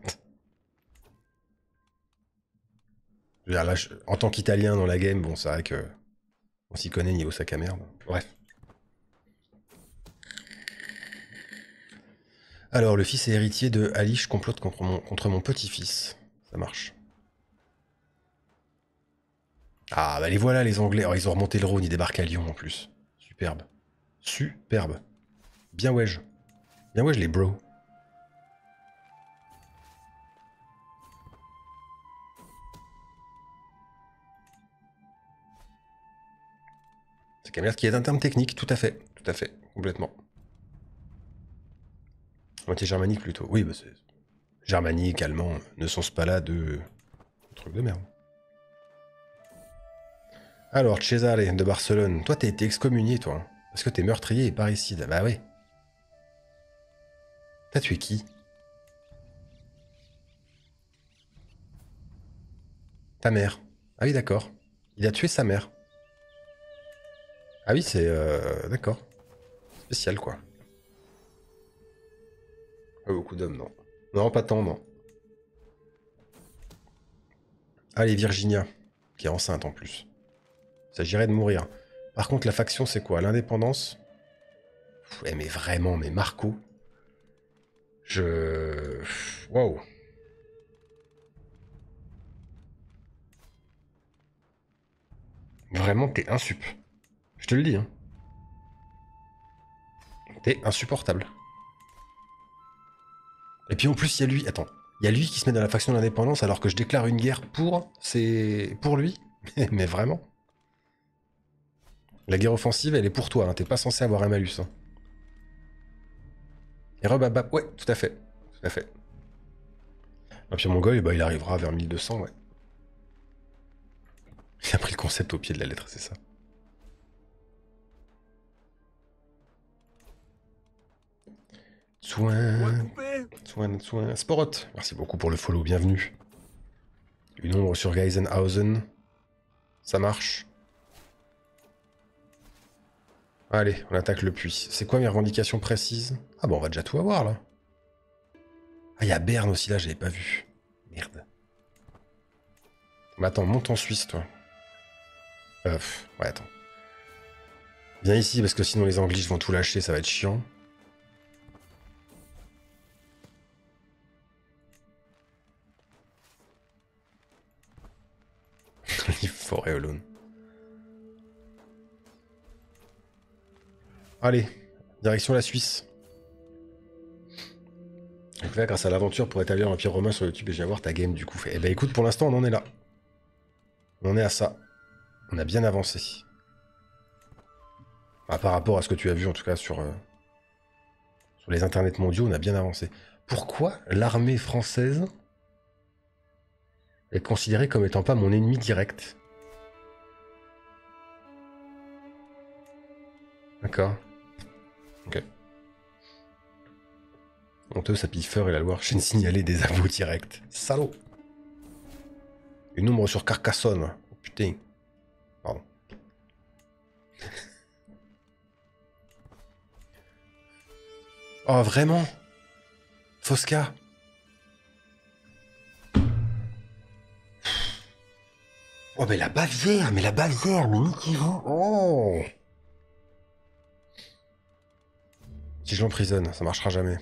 Je veux dire, là, je- en tant qu'Italien dans la game, bon, c'est vrai que... On s'y connaît niveau sac à merde. Bref. Alors, le fils et héritier de Alish complote contre mon, contre mon petit-fils. Ça marche. Ah, bah les voilà, les Anglais. Oh, ils ont remonté le Rhône, ils débarquent à Lyon en plus. Superbe. Superbe. Bien wesh. Bien wesh, les bros. C'est Camelot qui est un terme technique, tout à fait. Tout à fait. Complètement. Moitié germanique plutôt. Oui, bah c'est... Germanique, allemand, ne sont-ce pas là de... Truc de merde. Alors, Cesare de Barcelone. Toi, t'as été excommunié, toi. Hein, parce que t'es meurtrier et parricide. Bah ouais. T'as tué qui? Ta mère. Ah oui, d'accord. Il a tué sa mère. Ah oui, c'est... Euh, d'accord. Spécial, quoi. Pas beaucoup d'hommes, non. Non, pas tant, non. Allez, Virginia. Qui est enceinte, en plus. Il s'agirait de mourir. Par contre, la faction, c'est quoi? L'indépendance? Ouais, mais vraiment, mais Marco. Je... Waouh. Vraiment, t'es insup. Je te le dis, hein. T'es insupportable. Et puis en plus, il y a lui... Attends. Il y a lui qui se met dans la faction de l'indépendance alors que je déclare une guerre pour... C'est... Pour lui. Mais vraiment. La guerre offensive, elle est pour toi. Hein. T'es pas censé avoir un malus. Hein. Et rebabab. Ouais, tout à fait. Tout à fait. L'Empire mongol, bah, il arrivera vers mille deux cents, ouais. Il a pris le concept au pied de la lettre, c'est ça. Soin, soin, soin. Sporot, merci beaucoup pour le follow, bienvenue. Une ombre sur Geisenhausen. Ça marche. Allez, on attaque le puits. C'est quoi mes revendications précises? Ah bon, on va déjà tout avoir, là. Ah, il y a Berne aussi, là, j'avais pas vu. Merde. Mais attends, monte en Suisse, toi. Euh, pff, ouais, attends. Viens ici, parce que sinon les Anglish vont tout lâcher, ça va être chiant. Forêt alone. Allez, direction la Suisse. Donc là, grâce à l'aventure pour établir l'Empire romain sur YouTube, et je viens voir ta game du coup. Eh ben écoute, pour l'instant, on en est là. On en est à ça. On a bien avancé. Enfin, par rapport à ce que tu as vu, en tout cas, sur, euh, sur les internets mondiaux, on a bien avancé. Pourquoi l'armée française est considérée comme étant pas mon ennemi direct? D'accord. Ok. Honteux, ça Piffer et la Loire chaîne signalée des avaux directs. Salaud. Une ombre sur Carcassonne. Oh, putain. Pardon. Oh, vraiment? Fosca? Oh, mais la Bavière, mais la Bavière, mais niquez-vous. Oh. Si je l'emprisonne, ça marchera jamais.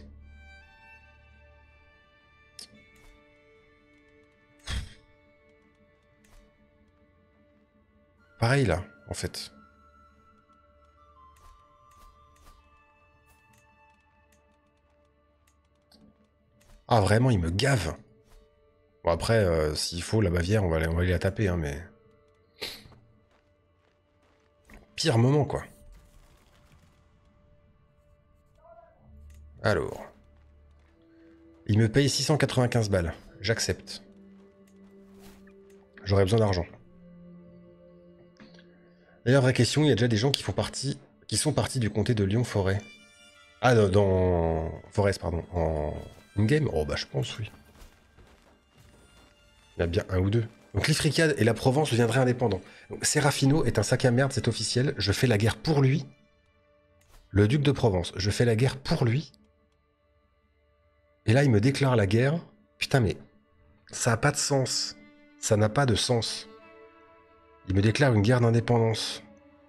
Pareil là, en fait. Ah vraiment, il me gave. Bon après, euh, s'il faut, la Bavière, on va, aller, on va aller la taper, hein, mais... Pire moment, quoi. Alors... Il me paye six cent quatre-vingt-quinze balles. J'accepte. J'aurais besoin d'argent. D'ailleurs, vraie question, il y a déjà des gens qui font partie... qui sont partis du comté de Lyon-Forêt. Ah, dans... dans... Forest, pardon. En... In-game? Oh bah je pense, oui. Il y en a bien un ou deux. Donc l'Ifricade et la Provence deviendraient indépendants. Donc Serafino est un sac à merde, c'est officiel. Je fais la guerre pour lui. Le duc de Provence, je fais la guerre pour lui. Et là, il me déclare la guerre. Putain, mais ça n'a pas de sens. Ça n'a pas de sens. Il me déclare une guerre d'indépendance.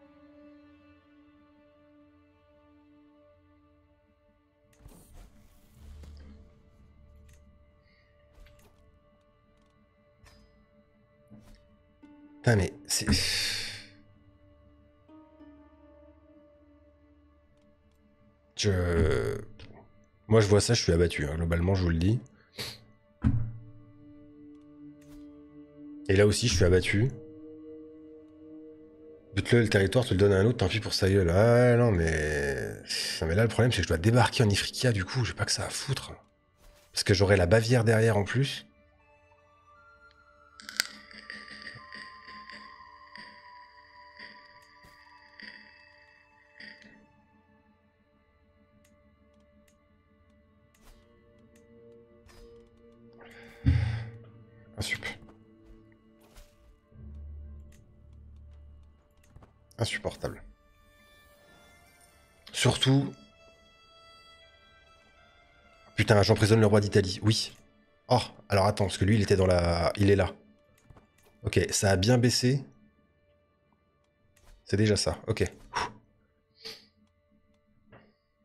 Putain, mais c'est... Je... Moi, je vois ça, je suis abattu. Hein. Globalement, je vous le dis. Et là aussi, je suis abattu. Bute-le, le territoire, tu le donnes à un autre, tant pis pour sa gueule. Ah non, mais... Non, mais là, le problème, c'est que je dois débarquer en Ifriqiya, du coup. J'ai pas que ça à foutre. Parce que j'aurai la Bavière derrière, en plus. Insup. Insupportable. Surtout... Putain, j'emprisonne le roi d'Italie. Oui. Oh, alors attends, parce que lui, il était dans la... Il est là. Ok, ça a bien baissé. C'est déjà ça, ok.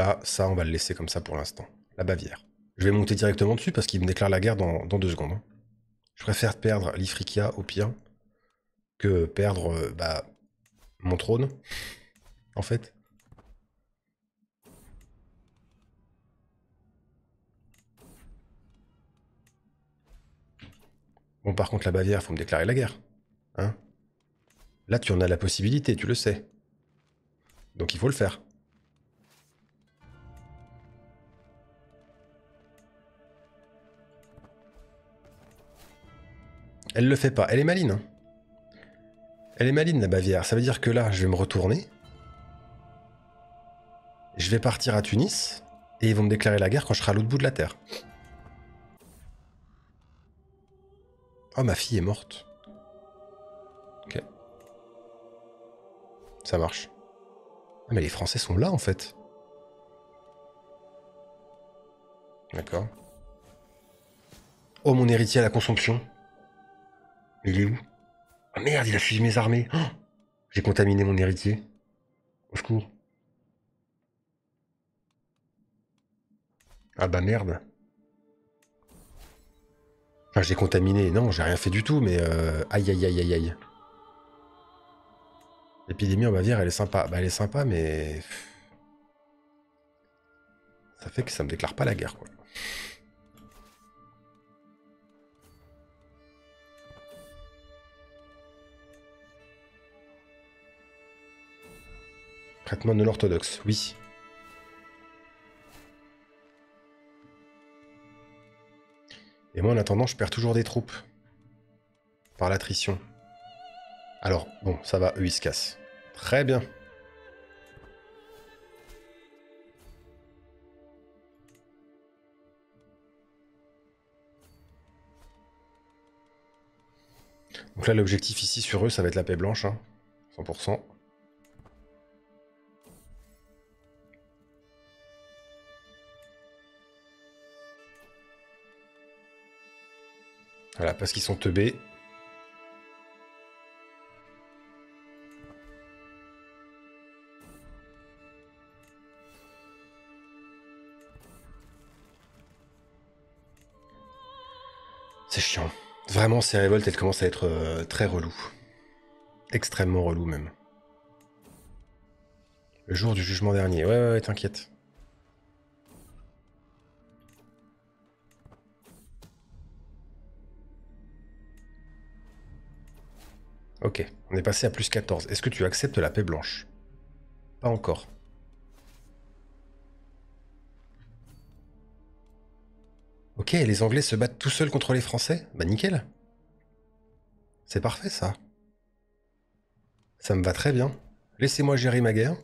ça, ça, on va le laisser comme ça pour l'instant. La Bavière. Je vais monter directement dessus parce qu'il me déclare la guerre dans, dans deux secondes. Hein. Je préfère perdre l'Ifriqiya au pire que perdre euh, bah, mon trône, en fait. Bon, par contre, la Bavière, faut me déclarer la guerre. Hein? Là, tu en as la possibilité, tu le sais. Donc il faut le faire. Elle le fait pas. Elle est maline. Hein. Elle est maline, la Bavière. Ça veut dire que là, je vais me retourner. Je vais partir à Tunis. Et ils vont me déclarer la guerre quand je serai à l'autre bout de la terre. Oh, ma fille est morte. Ok. Ça marche. Ah, mais les Français sont là, en fait. D'accord. Oh, mon héritier à la consomption. Il est où? Ah merde, il a fusillé mes armées. Oh, j'ai contaminé mon héritier. Au secours. Ah bah merde. Enfin, j'ai contaminé. Non, j'ai rien fait du tout, mais... Euh... Aïe, aïe, aïe, aïe, aïe. L'épidémie en Bavière, elle est sympa. Bah, elle est sympa, mais... Ça fait que ça me déclare pas la guerre, quoi. Traitement de l'orthodoxe, oui. Et moi, en attendant, je perds toujours des troupes. Par l'attrition. Alors, bon, ça va, eux, ils se cassent. Très bien. Donc là, l'objectif ici, sur eux, ça va être la paix blanche, hein. cent pour cent. Voilà, parce qu'ils sont teubés. C'est chiant. Vraiment, ces révoltes, elles commencent à être euh, très reloues. Extrêmement reloues, même. Le jour du jugement dernier. Ouais, ouais, ouais, t'inquiète. Ok, on est passé à plus quatorze. Est-ce que tu acceptes la paix blanche? Pas encore. Ok, les Anglais se battent tout seuls contre les Français? Bah nickel. C'est parfait, ça. Ça me va très bien. Laissez-moi gérer ma guerre.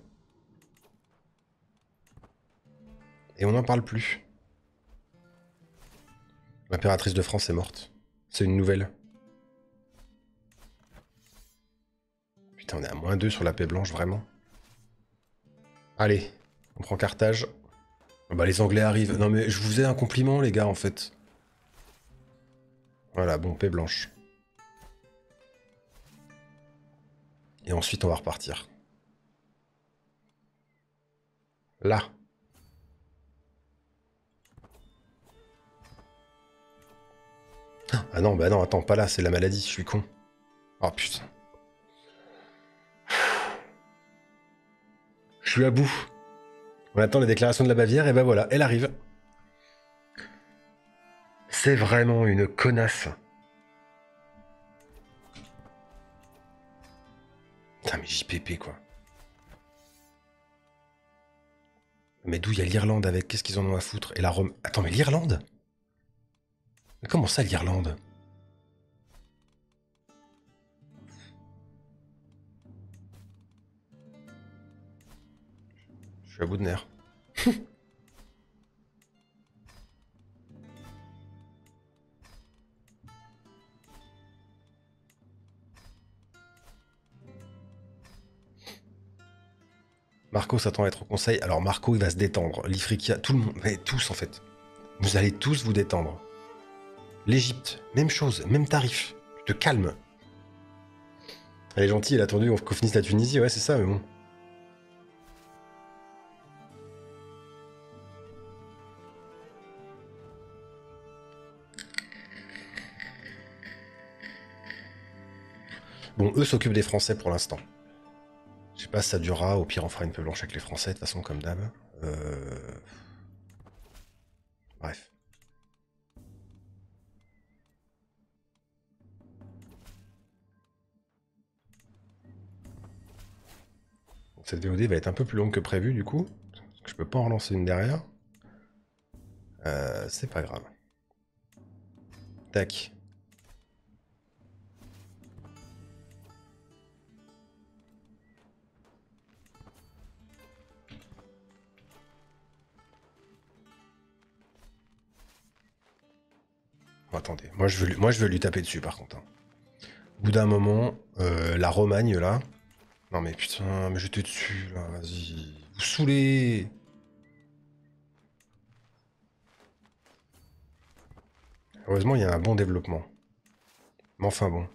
Et on n'en parle plus. L'impératrice de France est morte. C'est une nouvelle. Putain, on est à moins deux sur la paix blanche, vraiment. Allez, on prend Carthage. Bah les Anglais arrivent. Non mais je vous ai un compliment, les gars, en fait. Voilà, bon, paix blanche. Et ensuite, on va repartir. Là. Ah non, bah non, attends, pas là, c'est la maladie, je suis con. Oh putain. Je suis à bout. On attend la déclaration de la Bavière, et bah voilà, elle arrive. C'est vraiment une connasse. Putain, mais J P P, quoi. Mais d'où il y a l'Irlande avec? Qu'est-ce qu'ils en ont à foutre? Et la Rome... Attends, mais l'Irlande? Mais comment ça, l'Irlande? Je suis à bout de nerfs. Marco s'attend à être au conseil. Alors Marco, il va se détendre. L'Ifriqiya, tout le monde, mais tous en fait. Vous allez tous vous détendre. L'Égypte, même chose, même tarif. Tu te calmes. Elle est gentille, elle a attendu qu'on finisse la Tunisie, ouais, c'est ça, mais bon. Bon, eux s'occupent des Français pour l'instant. Je sais pas si ça durera, au pire on fera une peu blanche avec les Français, de toute façon, comme d'hab. Euh... Bref. Cette V O D va être un peu plus longue que prévu, du coup. Je peux pas en relancer une derrière. Euh, c'est pas grave. Tac. Bon, attendez, moi je, veux lui, moi je veux lui taper dessus par contre. Hein. Au bout d'un moment, euh, la Romagne là. Non mais putain, mais j'étais dessus là, vas-y. Vous saoulez. Heureusement, il y a un bon développement. Mais enfin bon.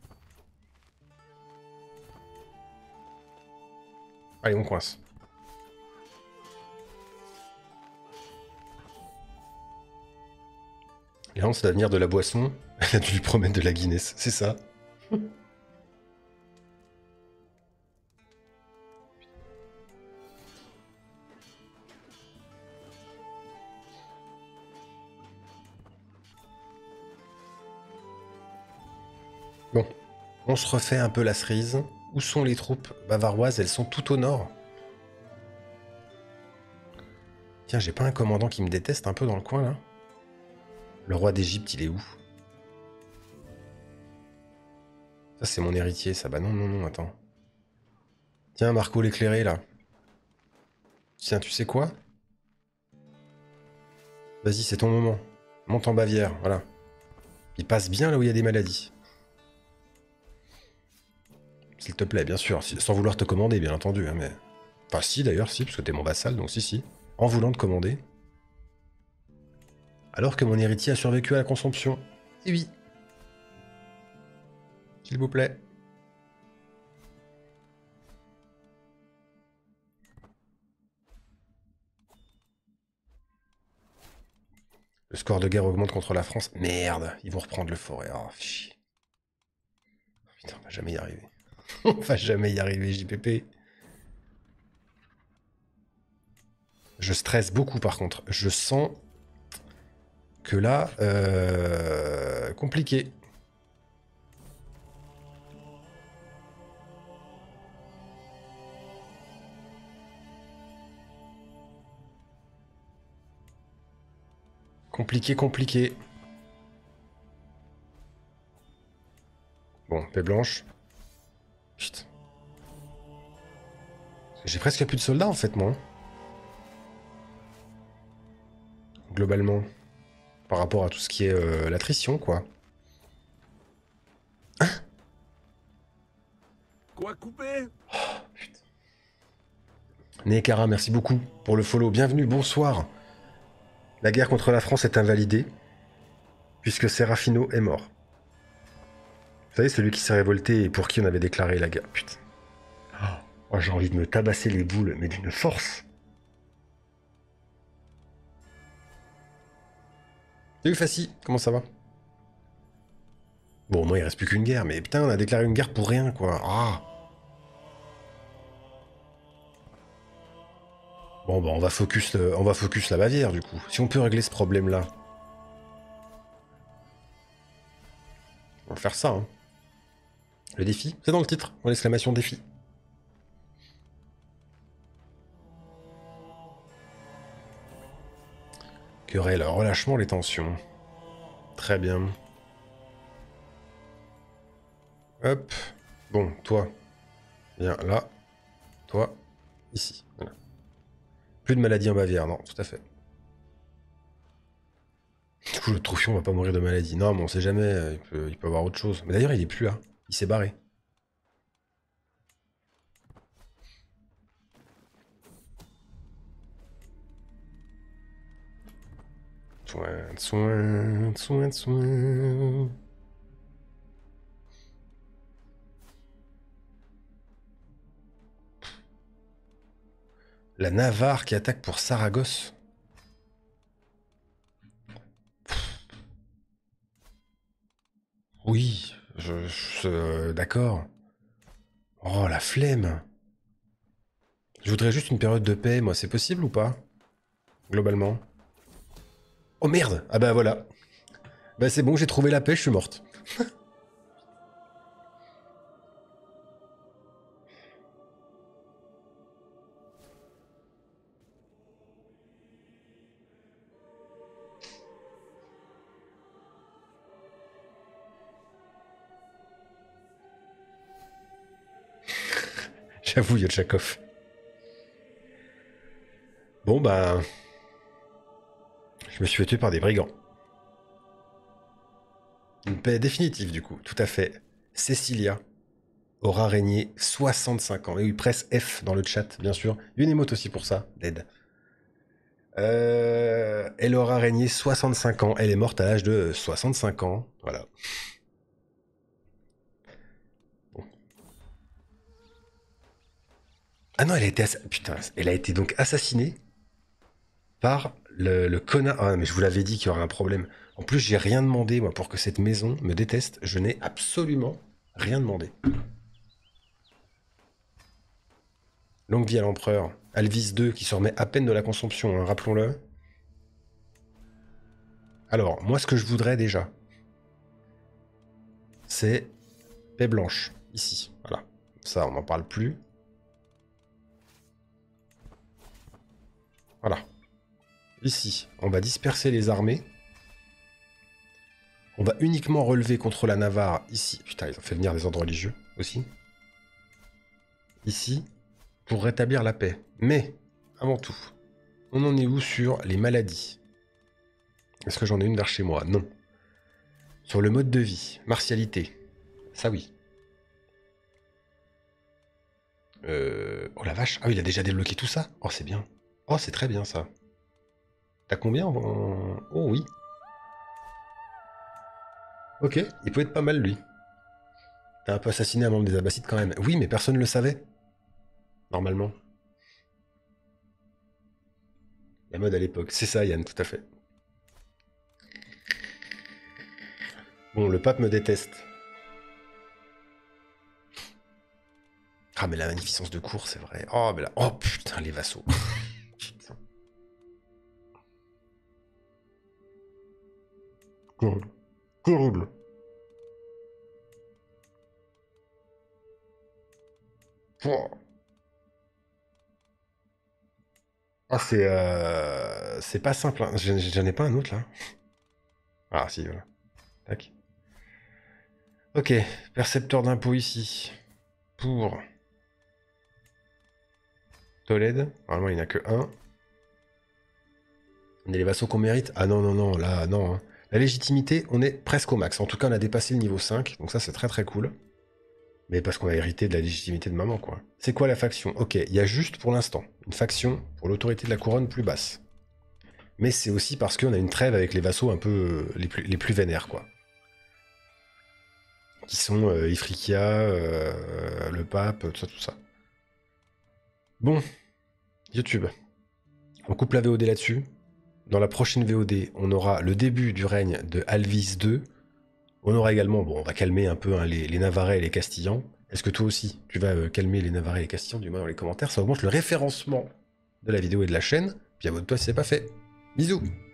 Allez, on coince. Et là, ça va venir de la boisson. Elle a dû lui promettre de la Guinness, c'est ça. Bon, on se refait un peu la cerise. Où sont les troupes bavaroises? Elles sont tout au nord. Tiens, j'ai pas un commandant qui me déteste un peu dans le coin, là? Le roi d'Égypte, il est où? Ça, c'est mon héritier, ça. Bah non, non, non, attends. Tiens, Marco l'éclairé, là. Tiens, tu sais quoi? Vas-y, c'est ton moment. Monte en Bavière, voilà. Il passe bien là où il y a des maladies. S'il te plaît, bien sûr, sans vouloir te commander, bien entendu, hein, mais... Enfin, si, d'ailleurs, si, parce que t'es mon vassal, donc si, si. En voulant te commander. Alors que mon héritier a survécu à la consomption. Eh oui. S'il vous plaît. Le score de guerre augmente contre la France. Merde, ils vont reprendre le forêt. Oh, chier. Putain, on va jamais y arriver. On va jamais y arriver, J P P. Je stresse beaucoup, par contre. Je sens que là, euh... compliqué. Compliqué, compliqué. Bon, paix blanche. Putain. J'ai presque plus de soldats, en fait, moi. Globalement. Par rapport à tout ce qui est euh, l'attrition, quoi. Hein? Quoi couper? Oh, putain. Nekara, merci beaucoup pour le follow. Bienvenue, bonsoir. La guerre contre la France est invalidée, puisque Serafino est mort. Vous savez, celui qui s'est révolté et pour qui on avait déclaré la guerre. Putain. Oh, j'ai envie de me tabasser les boules, mais d'une force. Salut Fassi, comment ça va? Bon, moi il reste plus qu'une guerre, mais putain, on a déclaré une guerre pour rien, quoi. Ah. Bon, bah on va focus, euh, on va focus la Bavière, du coup. Si on peut régler ce problème-là. On va faire ça, hein. Le défi, c'est dans le titre, en l'exclamation défi. Querelle, relâchement, les tensions. Très bien. Hop. Bon, toi. Viens là. Toi. Ici. Voilà. Plus de maladie en Bavière, non, tout à fait. Du coup, le Troufion va pas mourir de maladie. Non, mais on sait jamais, il peut, il peut avoir autre chose. Mais d'ailleurs, il est plus là. Il s'est barré. Soin, soin, soin, soin. La Navarre qui attaque pour Saragosse. Oui, Je... je- euh, D'accord. Oh, la flemme. Je voudrais juste une période de paix, moi. C'est possible ou pas? Globalement. Oh merde! Ah bah voilà. Bah c'est bon, j'ai trouvé la paix, je suis morte. J'avoue, Yotchakov. Bon bah... Je me suis fait tuer par des brigands. Une paix définitive du coup, tout à fait. Cecilia aura régné soixante-cinq ans. Et oui, presse F dans le chat, bien sûr. Une émote aussi pour ça, dead. Euh, elle aura régné soixante-cinq ans. Elle est morte à l'âge de soixante-cinq ans. Voilà. Bon. Ah non, elle a été ass... Putain, elle a été donc assassinée par le, le connard. Ah, mais je vous l'avais dit qu'il y aurait un problème. En plus, j'ai rien demandé, moi, pour que cette maison me déteste. Je n'ai absolument rien demandé. Longue vie à l'empereur. Alvis deux qui se remet à peine de la consomption, hein, rappelons-le. Alors, moi, ce que je voudrais déjà, c'est paix blanche, ici. Voilà. Ça, on n'en parle plus. Voilà. Ici, on va disperser les armées. On va uniquement relever contre la Navarre, ici. Putain, ils ont fait venir des ordres religieux, aussi. Ici, pour rétablir la paix. Mais, avant tout, on en est où sur les maladies? Est-ce que j'en ai une vers chez moi? Non. Sur le mode de vie, martialité. Ça oui. Euh... Oh la vache. Ah oui, il a déjà débloqué tout ça. Oh, c'est bien. Oh, c'est très bien ça. T'as combien en... Oh oui. Ok, il peut être pas mal lui. T'as un peu assassiné un membre des Abbassides quand même. Oui, mais personne ne le savait. Normalement. La mode à l'époque. C'est ça, Yann, tout à fait. Bon, le pape me déteste. Ah, mais la magnificence de cour, c'est vrai. Oh, mais là... Oh, putain, les vassaux. Putain. Horrible. Horrible. Oh. Ah, c'est... Euh... C'est pas simple, hein. J'en ai pas un autre, là. Ah, si, voilà. Tac. Ok, percepteur d'impôts ici. Pour... Tolède. Normalement, il n'y en a que un. On est les vassaux qu'on mérite? Ah non, non, non, là, non. Hein. La légitimité, on est presque au max. En tout cas, on a dépassé le niveau cinq. Donc ça, c'est très très cool. Mais parce qu'on a hérité de la légitimité de maman, quoi. C'est quoi la faction? Ok, il y a juste, pour l'instant, une faction pour l'autorité de la couronne plus basse. Mais c'est aussi parce qu'on a une trêve avec les vassaux un peu euh, les, plus, les plus vénères, quoi. Qui sont euh, Ifriqiya, euh, le pape, tout ça, tout ça. Bon, YouTube. On coupe la V O D là-dessus. Dans la prochaine V O D, on aura le début du règne de Alvis deux. On aura également, bon, on va calmer un peu hein, les, les Navarrais et les Castillans. Est-ce que toi aussi, tu vas euh, calmer les Navarrais et les Castillans, du moins dans les commentaires? Ça augmente le référencement de la vidéo et de la chaîne. Puis abonne-toi si c'est pas fait. Bisous!